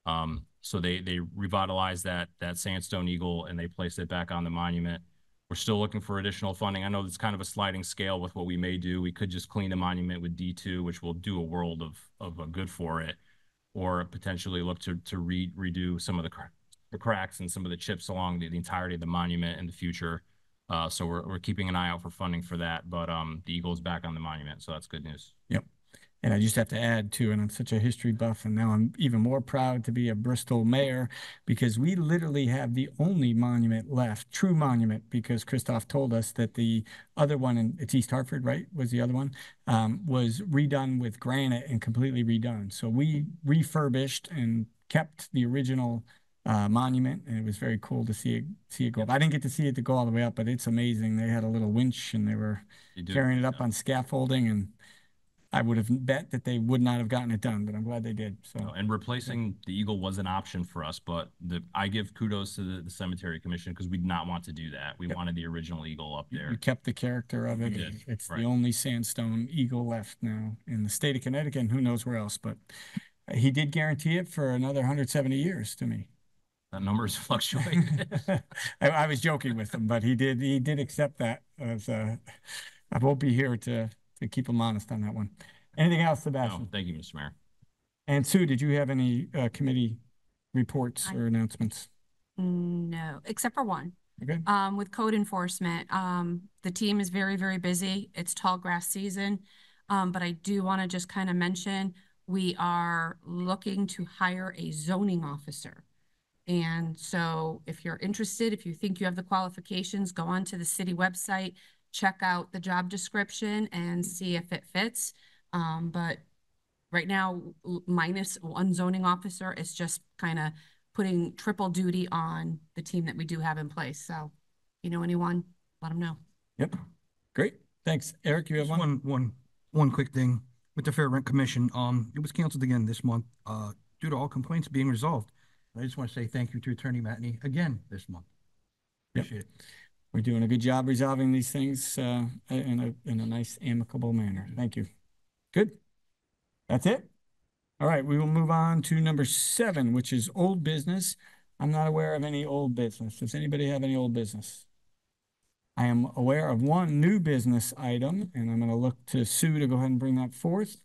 So they revitalized that sandstone eagle and they placed it back on the monument. We're still looking for additional funding. I know it's kind of a sliding scale with what we may do. We could just clean the monument with D2, which will do a world of good for it, or potentially look to redo some of the cracks and some of the chips along the entirety of the monument in the future. So we're keeping an eye out for funding for that, but the eagle is back on the monument, so that's good news. Yep. And I just have to add too, and I'm such a history buff, and now I'm even more proud to be a Bristol mayor because we literally have the only monument left, true monument, because Christoph told us that the other one, it's East Hartford, right, was the other one, was redone with granite and completely redone. So we refurbished and kept the original monument, and it was very cool to see it go up. I didn't get to see it to go all the way up, but it's amazing. They had a little winch and they were carrying it up on scaffolding, and I would have bet that they would not have gotten it done, but I'm glad they did. So, and replacing the eagle was an option for us, but I give kudos to the Cemetery Commission because we did not want to do that. We wanted the original eagle up there. We kept the character of it. It's the only sandstone eagle left now in the state of Connecticut, and who knows where else. But he did guarantee it for another 170 years to me. That number is fluctuating. I was joking with him, but he did accept that. As I won't be here to keep him honest on that one. Anything else, Sebastian? No, thank you, Mr. Mayor. And Sue, did you have any committee reports or announcements? No, except for one. Okay. With code enforcement, the team is very, very busy. It's tall grass season. But I do want to just kind of mention, we are looking to hire a zoning officer. And so if you're interested, if you think you have the qualifications, go onto the city website, check out the job description and see if it fits. But right now, minus one zoning officer is just kind of putting triple duty on the team that we do have in place. So, you know anyone, let them know. Yep. Great. Thanks. Eric, you have one One quick thing. with the Fair Rent Commission. It was canceled again this month, due to all complaints being resolved. I just want to say thank you to Attorney Matney again this month. Appreciate it. We're doing a good job resolving these things in a nice, amicable manner. Thank you. Good. That's it. All right, we will move on to number 7, which is old business. I'm not aware of any old business. Does anybody have any old business? I am aware of one new business item, and I'm going to look to Sue to go ahead and bring that forth.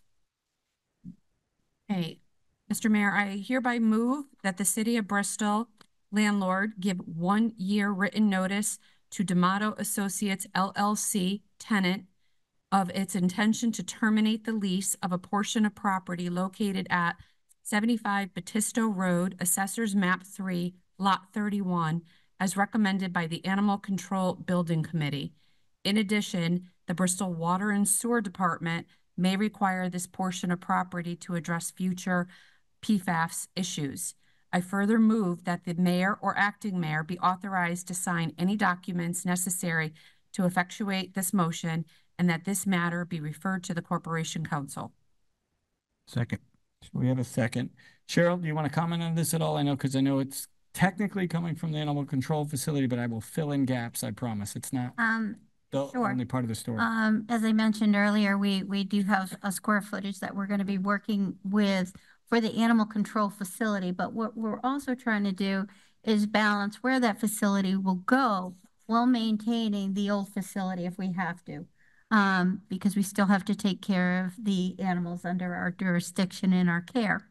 Hey, Mr. Mayor, I hereby move that the city of Bristol landlord give 1-year written notice to D'Amato Associates LLC tenant of its intention to terminate the lease of a portion of property located at 75 Batisto Road, Assessors Map 3, Lot 31, as recommended by the Animal Control Building Committee. In addition, the Bristol Water and Sewer Department may require this portion of property to address future PFAS issues. I further move that the mayor or acting mayor be authorized to sign any documents necessary to effectuate this motion and that this matter be referred to the Corporation Council. Second. So we have a second. Cheryl, do you want to comment on this at all? I know, because I know it's technically coming from the animal control facility, but I will fill in gaps, I promise. It's not the Sure. only part of the story. As I mentioned earlier, we do have a square footage that we're going to be working with for the animal control facility. But what we're also trying to do is balance where that facility will go while maintaining the old facility if we have to. Because we still have to take care of the animals under our jurisdiction and our care.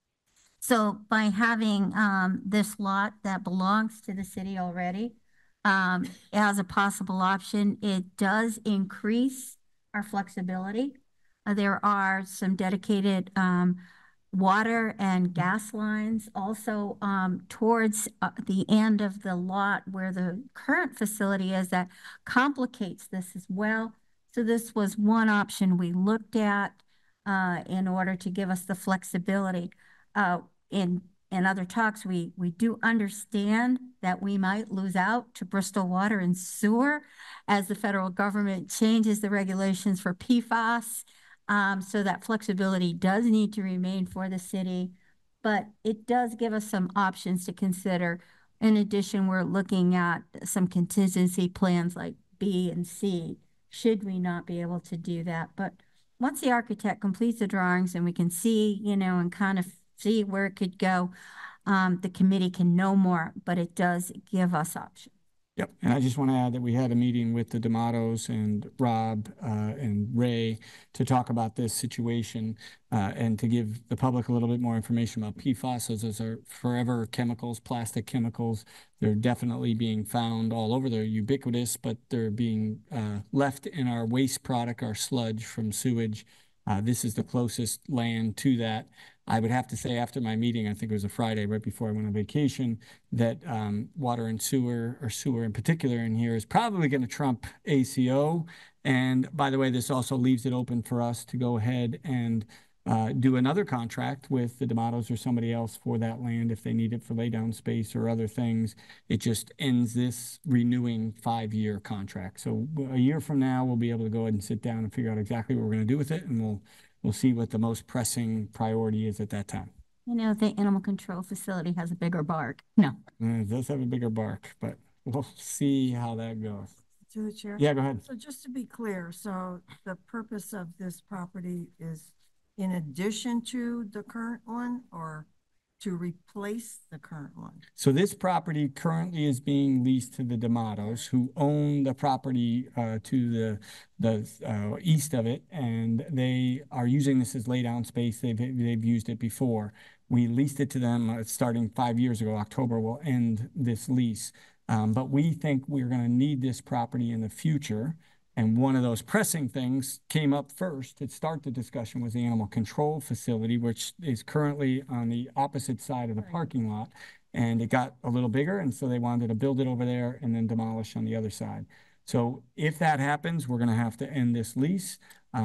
So by having this lot that belongs to the city already, as a possible option, it does increase our flexibility. There are some dedicated water and gas lines also towards the end of the lot where the current facility is that complicates this as well. So this was one option we looked at in order to give us the flexibility. In other talks, we do understand that we might lose out to Bristol Water and Sewer as the federal government changes the regulations for PFAS. So that flexibility does need to remain for the city, but it does give us some options to consider. In addition, we're looking at some contingency plans like B and C, should we not be able to do that. But once the architect completes the drawings and we can see, and kind of see where it could go, the committee can know more, but it does give us options. Yep, and I just want to add that we had a meeting with the D'Amatos and Rob and Ray to talk about this situation and to give the public a little bit more information about PFAS. Those are forever chemicals, plastic chemicals. They're definitely being found all over. They're ubiquitous, but they're being left in our waste product, our sludge from sewage. This is the closest land to that. I would have to say after my meeting, I think it was a Friday right before I went on vacation, that water and sewer, or sewer in particular in here, is probably going to trump ACO. And by the way, this also leaves it open for us to go ahead and do another contract with the D'Amatos or somebody else for that land if they need it for laydown space or other things. It just ends this renewing 5-year contract. So a year from now, we'll be able to go ahead and sit down and figure out exactly what we're going to do with it, and we'll see what the most pressing priority is at that time. The animal control facility has a bigger bark. No. It does have a bigger bark, but we'll see how that goes. To the chair? Yeah, go ahead. So just to be clear, so the purpose of this property is in addition to the current one or to replace the current one? So this property currently is being leased to the D'Amatos, who own the property to the east of it, and they are using this as laydown space. They've used it before. We leased it to them starting 5 years ago. October will end this lease, but we think we're going to need this property in the future. And one of those pressing things came up first to start the discussion was the animal control facility, which is currently on the opposite side of the parking lot. And it got a little bigger, and so they wanted to build it over there and then demolish on the other side. So if that happens, we're going to have to end this lease.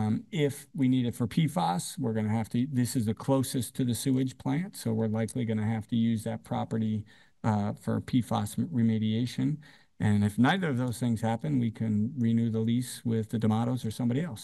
If we need it for PFAS, we're going to have to, this is the closest to the sewage plant, so we're likely going to have to use that property for PFAS remediation. And if neither of those things happen, we can renew the lease with the D'Amatos or somebody else.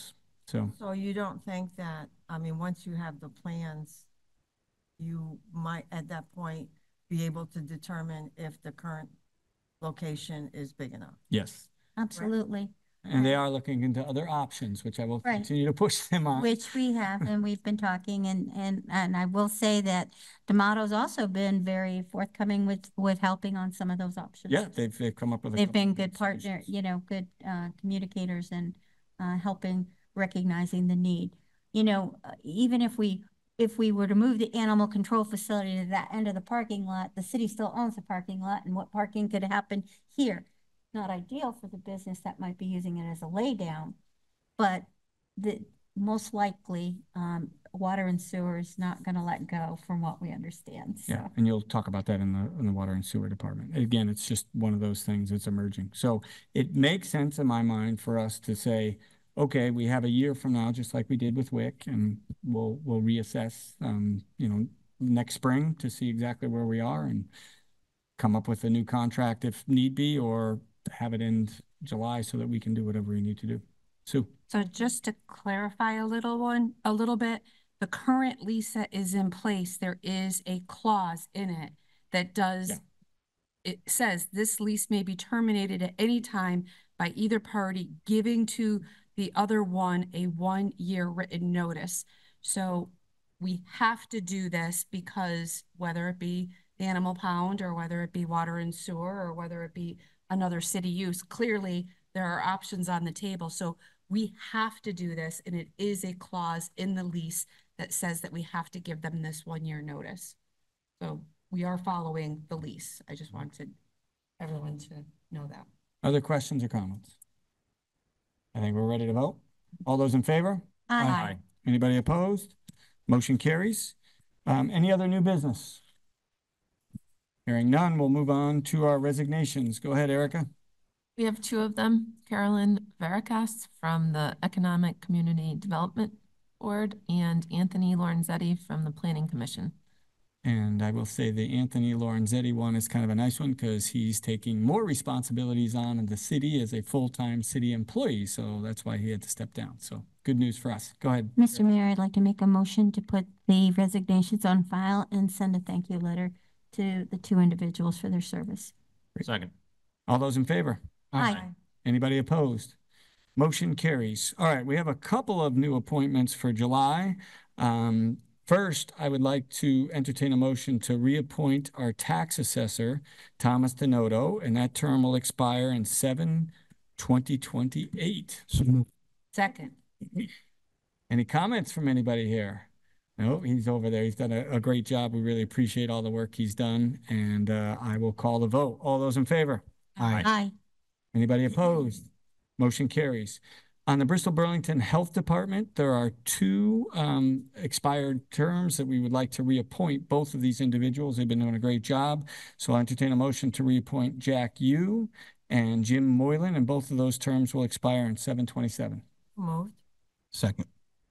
So, So you don't think that, I mean, once you have the plans, you might at that point be able to determine if the current location is big enough? yes. Absolutely. And they are looking into other options, which I will Right. continue to push them on. Which we have, and we've been talking, and I will say that D'Amato's also been very forthcoming with helping on some of those options. Yeah, they've come up with. They've been good partner, good communicators and helping recognizing the need. Even if we were to move the animal control facility to that end of the parking lot, the city still owns the parking lot, and what parking could happen here? Not ideal for the business that might be using it as a lay down, but most likely, water and sewer is not going to let go from what we understand. So. Yeah, and you'll talk about that in the water and sewer department. Again, it's just one of those things that's emerging. So it makes sense in my mind for us to say, okay, we have a year from now, just like we did with WIC, and we'll reassess, next spring to see exactly where we are and come up with a new contract if need be, or have it end July so that we can do whatever we need to do. Sue. So just to clarify a little bit, the current lease that is in place, there is a clause in it that does, it says this lease may be terminated at any time by either party giving to the other one a 1-year written notice. So we have to do this because whether it be the animal pound or whether it be water and sewer or whether it be another city use, clearly there are options on the table. So we have to do this, and it is a clause in the lease that says that we have to give them this 1-year notice. So we are following the lease. I just wanted everyone to know that. Other questions or comments? I think we're ready to vote. All those in favor? Aye. Anybody opposed? Motion carries. Any other new business? Hearing none, we'll move on to our resignations. Go ahead, Erica. We have 2 of them. Carolyn Veracast from the Economic Community Development Board and Anthony Lorenzetti from the Planning Commission. And I will say the Anthony Lorenzetti one is kind of a nice one because he's taking more responsibilities on in the city as a full-time city employee. So that's why he had to step down. So good news for us. Go ahead. Mr. Mayor, I'd like to make a motion to put the resignations on file and send a thank you letter to the 2 individuals for their service. Second. All those in favor? Aye. Anybody opposed? Motion carries. All right, we have a couple of new appointments for July. First, I would like to entertain a motion to reappoint our tax assessor, Thomas Denoto, and that term will expire in 7/2028. Second. Any comments from anybody here? No, he's over there. He's done a great job. We really appreciate all the work he's done, and I will call the vote. All those in favor? Aye. Anybody opposed? Motion carries. On the Bristol Burlington Health Department, there are 2 expired terms that we would like to reappoint both of these individuals. They've been doing a great job. So I'll entertain a motion to reappoint Jack Yu and Jim Moylan, and both of those terms will expire in 7/27. Moved. Second.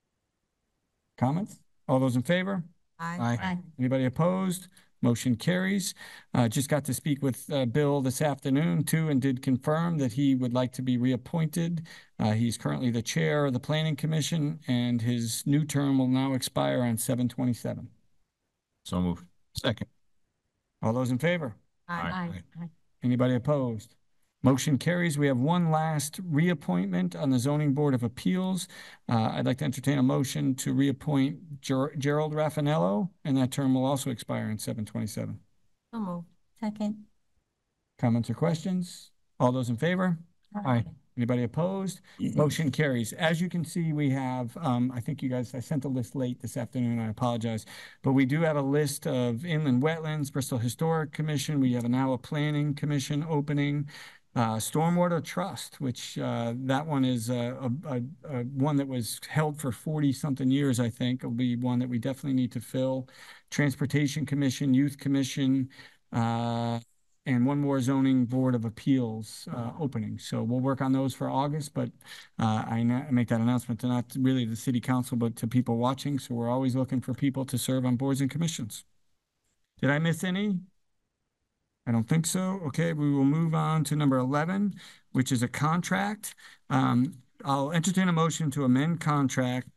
Comments? All those in favor? Aye. Anybody opposed? Motion carries. Just got to speak with Bill this afternoon too, and did confirm that he would like to be reappointed. He's currently the chair of the Planning Commission, and his new term will now expire on 7/27. So moved. Second. All those in favor? Aye. Anybody opposed? Motion carries. We have one last reappointment on the Zoning Board of Appeals. I'd like to entertain a motion to reappoint Gerald Raffanello, and that term will also expire in 7/27. So moved. Second. Comments or questions? All those in favor? Aye. Anybody opposed? Motion carries. As you can see, we have, I think you guys, I sent the list late this afternoon, I apologize, but we do have a list of inland wetlands, Bristol Historic Commission. We have now a Planning Commission opening. Stormwater Trust, which that one is one that was held for 40-something years, I think. It'll be one that we definitely need to fill. Transportation Commission, Youth Commission, and one more Zoning Board of Appeals opening. So we'll work on those for August, but I make that announcement to not really the city council, but to people watching. So we're always looking for people to serve on boards and commissions. Did I miss any? I don't think so. Okay, we will move on to number 11, which is a contract. I'll entertain a motion to amend contract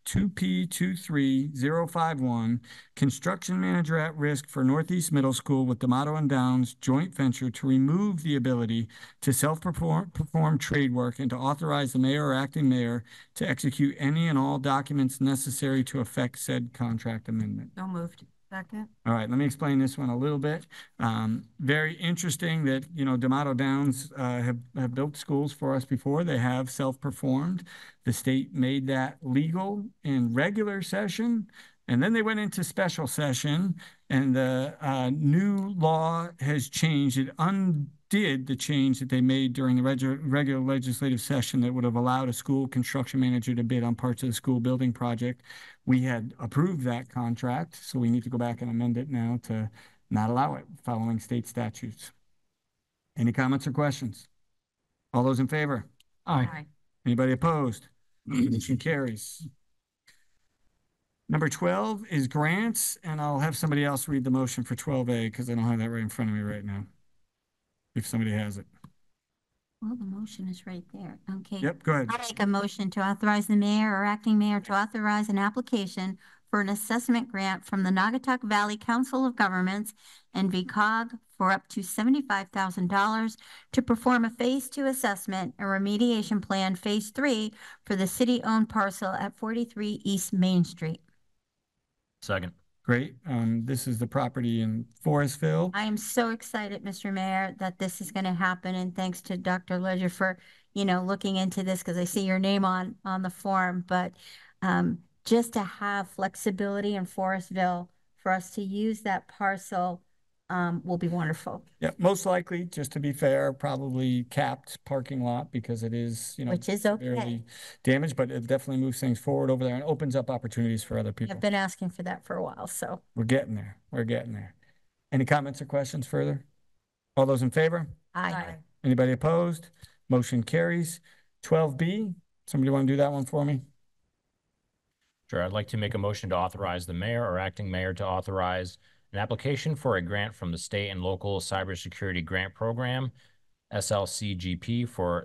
2P23051, construction manager at risk for Northeast Middle School with D'Amato and Downs joint venture to remove the ability to perform trade work and to authorize the mayor or acting mayor to execute any and all documents necessary to effect said contract amendment. So moved. Second. All right, let me explain this one a little bit. Very interesting that, D'Amato Downs have built schools for us before. They have self-performed. The state made that legal in regular session, and then they went into special session, and the new law has changed. It undid the change that they made during the regular legislative session that would have allowed a school construction manager to bid on parts of the school building project. We had approved that contract, so we need to go back and amend it now to not allow it following state statutes. Any comments or questions? All those in favor? Aye. Anybody opposed? Motion carries. Number 12 is grants, and I'll have somebody else read the motion for 12A because I don't have that right in front of me right now. If somebody has it. Well, the motion is right there. Okay. Yep, go ahead. I'll make a motion to authorize the mayor or acting mayor to authorize an application for an assessment grant from the Naugatuck Valley Council of Governments and VCOG for up to $75,000 to perform a Phase 2 assessment and remediation plan Phase 3 for the city-owned parcel at 43 East Main Street. Second. Great. This is the property in Forestville. I am so excited, Mr. Mayor, that this is going to happen, and thanks to Dr. Ledger for, looking into this because I see your name on the form. But just to have flexibility in Forestville for us to use that parcel will be wonderful. Yeah, most likely, just to be fair, probably capped parking lot because it is, Which is okay. severely damaged, but it definitely moves things forward over there and opens up opportunities for other people. I've been asking for that for a while, so. We're getting there. We're getting there. Any comments or questions further? All those in favor? Aye. Anybody opposed? Motion carries. 12B, somebody want to do that one for me? Sure. I'd like to make a motion to authorize the mayor or acting mayor to authorize an application for a grant from the state and local cybersecurity grant program, SLCGP, for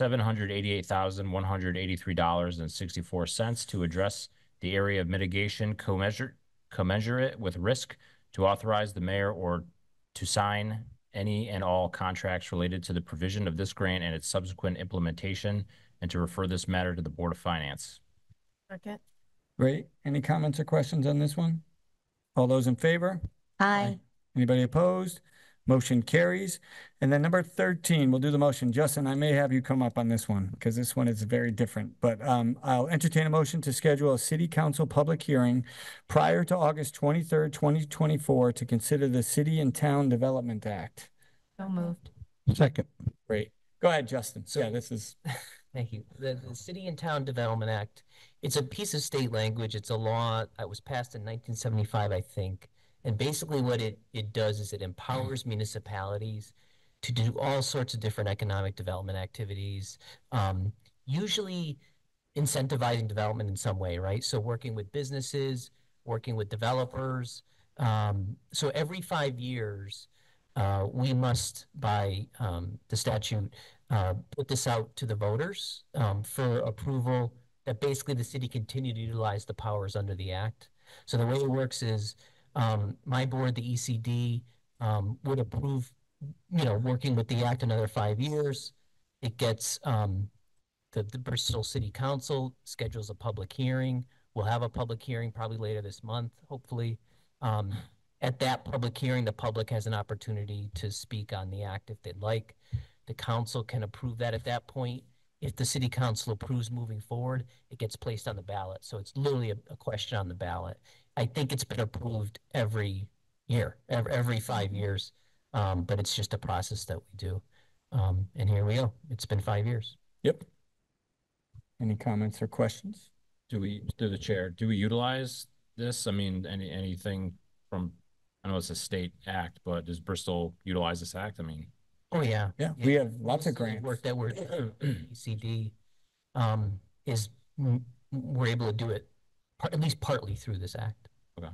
$788,183.64 to address the area of mitigation commensurate with risk, to authorize the mayor or to sign any and all contracts related to the provision of this grant and its subsequent implementation, and to refer this matter to the Board of Finance. Second. Great. Any comments or questions on this one? All those in favor? Aye. Anybody opposed? Motion carries. And then number 13, we'll do the motion. Justin, I may have you come up on this one because this one is very different. But I'll entertain a motion to schedule a city council public hearing prior to August 23rd, 2024 to consider the City and Town Development Act. So moved. Second. Great. Go ahead, Justin. So, yeah, this is... Thank you. The City and Town Development Act, it's a piece of state language. It's a law that was passed in 1975, I think. And basically what it does is it empowers municipalities to do all sorts of different economic development activities, usually incentivizing development in some way, right? So working with businesses, working with developers. So every 5 years, we must, by the statute, put this out to the voters for approval that basically the city continue to utilize the powers under the act. So the way it works is my board, the ECD, would approve, working with the act another 5 years. It gets the Bristol City Council schedules a public hearing. We'll have a public hearing probably later this month, hopefully. At that public hearing, the public has an opportunity to speak on the act if they'd like. The council can approve that at that point. If the city council approves moving forward, it gets placed on the ballot. So it's literally a question on the ballot. I think it's been approved every year, every 5 years, but it's just a process that we do. And here we go. It's been 5 years. Yep. Any comments or questions? Through the chair, do we utilize this? I mean, anything from, I know it's a state act, but does Bristol utilize this act? I mean. Oh, yeah. Yeah, we have lots of grants. Work that we're ECD is we're able to do it at least partly through this act. Okay.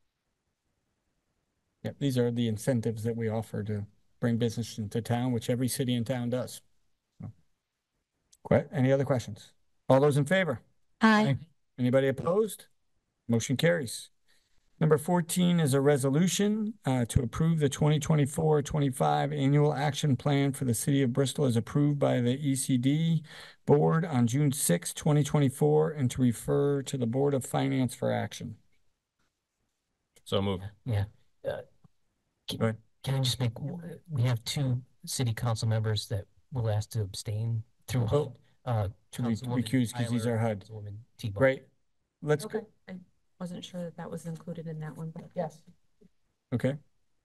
Yeah, these are the incentives that we offer to bring business into town, which every city and town does. Any other questions? All those in favor? Aye. Anybody opposed? Motion carries. Number 14 is a resolution to approve the 2024-25 annual action plan for the city of Bristol as approved by the ECD board on June 6, 2024, and to refer to the Board of Finance for action. So move. Yeah. Go ahead. Can I just make, we have two city council members that will ask to abstain through HUD. To recuse because these are HUD. Councilwoman Tebow. Great. Let's Okay, go. I wasn't sure that was included in that one, but Yes. Okay.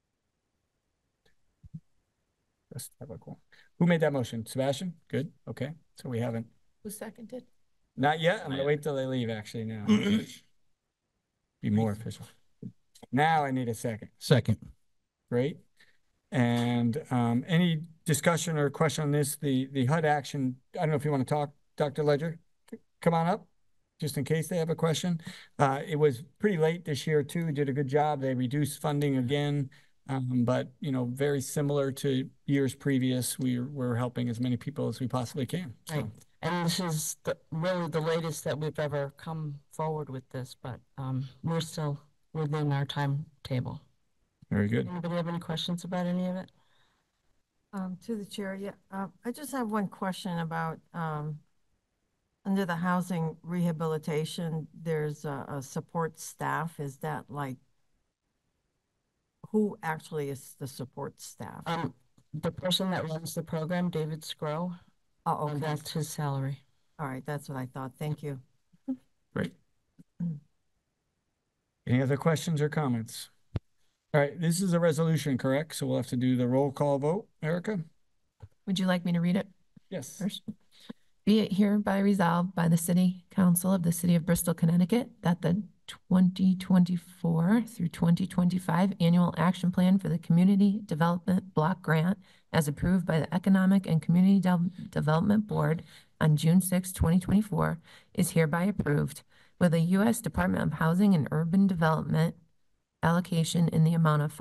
Let's have a call. Who made that motion? Sebastian? Good. Okay. So we haven't. who seconded? Not yet. I'm gonna wait till they leave actually now. Be more official. Now I need a second. Second. Great. And any discussion or question on this? The HUD action, I don't know if you want to talk, Dr. Ledger, come on up, just in case they have a question. It was pretty late this year too, did a good job. They reduced funding again, but you know, very similar to years previous. We're helping as many people as we possibly can. So. Right. And this is really the latest that we've ever come forward with this, but we're still within our timetable. Very good. Anybody have any questions about any of it? To the chair, yeah, I just have one question about, under the housing rehabilitation, there's a support staff. Is that like, who actually is the support staff? The person that runs the program, David Scrow. Oh, okay. That's his salary. All right, that's what I thought. Thank you. Great. Any other questions or comments? All right, this is a resolution, correct? So we'll have to do the roll call vote. Erica? Would you like me to read it Yes. first? Be it hereby resolved by the City Council of the City of Bristol, Connecticut, that the 2024 through 2025 Annual Action Plan for the Community Development Block Grant, as approved by the Economic and Community Development Board on June 6, 2024, is hereby approved, with a U.S. Department of Housing and Urban Development allocation in the amount of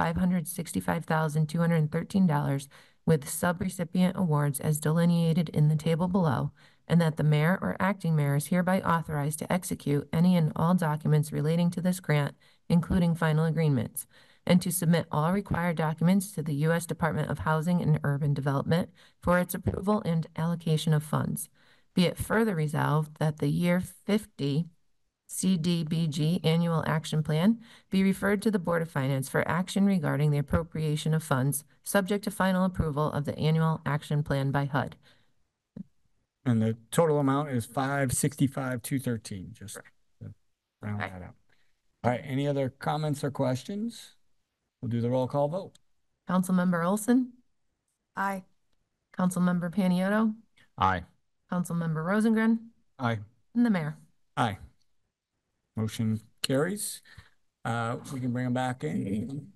$565,213, with subrecipient awards as delineated in the table below, and that the mayor or acting mayor is hereby authorized to execute any and all documents relating to this grant, including final agreements, and to submit all required documents to the U.S. Department of Housing and Urban Development for its approval and allocation of funds. Be it further resolved that the year 50 CDBG Annual Action Plan be referred to the Board of Finance for action regarding the appropriation of funds, subject to final approval of the Annual Action Plan by HUD. And the total amount is $565,213, just to round that out. All right, any other comments or questions? We'll do the roll call vote. Councilmember Olson, Aye. Councilmember Paniotto, Aye. Councilmember Rosengren, Aye. and the mayor. Aye. Motion carries. We can bring them back in.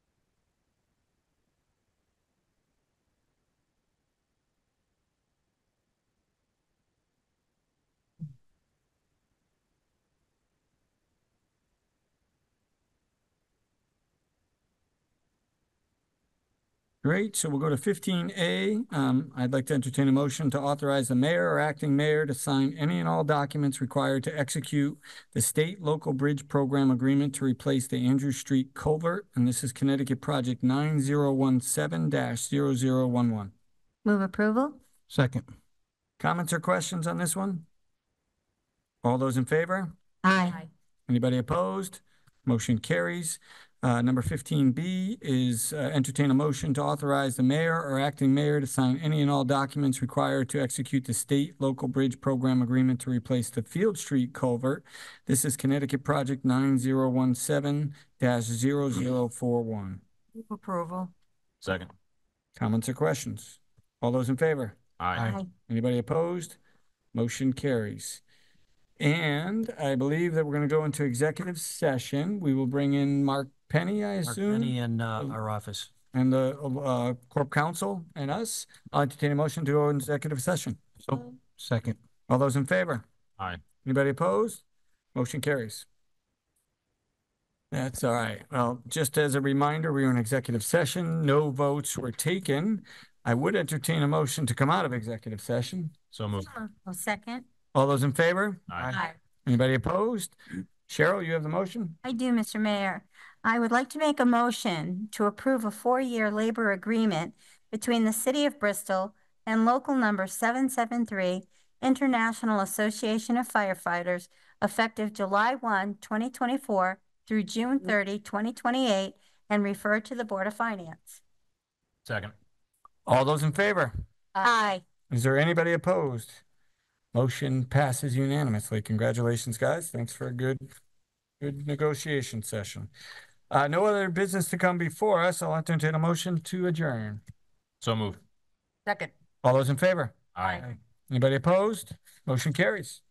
Great, so we'll go to 15A. I'd like to entertain a motion to authorize the mayor or acting mayor to sign any and all documents required to execute the state local bridge program agreement to replace the Andrew Street culvert. And this is Connecticut Project 9017-0011. Move approval? Second. Comments or questions on this one? All those in favor? Aye. Anybody opposed? Motion carries. Number 15B is entertain a motion to authorize the mayor or acting mayor to sign any and all documents required to execute the state local bridge program agreement to replace the Field Street culvert. This is Connecticut Project 9017-0041. Move approval. Second. Comments or questions? All those in favor? Aye. Anybody opposed? Motion carries. And I believe that we're going to go into executive session. We will bring in Mark Penny, I assume. Mark Penny in our office. And the Corp Counsel and us. I'll entertain a motion to go into executive session. So, second. All those in favor? Aye. Anybody opposed? Motion carries. That's all right. Well, just as a reminder, we were in executive session. No votes were taken. I would entertain a motion to come out of executive session. So moved. Second? All those in favor? Aye. Anybody opposed? Cheryl, you have the motion? I do, Mr. Mayor. I would like to make a motion to approve a 4-year labor agreement between the City of Bristol and Local Number 773, International Association of Firefighters, effective July 1, 2024 through June 30, 2028, and refer to the Board of Finance. Second. All those in favor? Aye. Is there anybody opposed? Motion passes unanimously. Congratulations, guys. Thanks for a good negotiation session. No other business to come before us. I'll entertain a motion to adjourn. So moved. Second. All those in favor? Aye. Anybody opposed? Motion carries.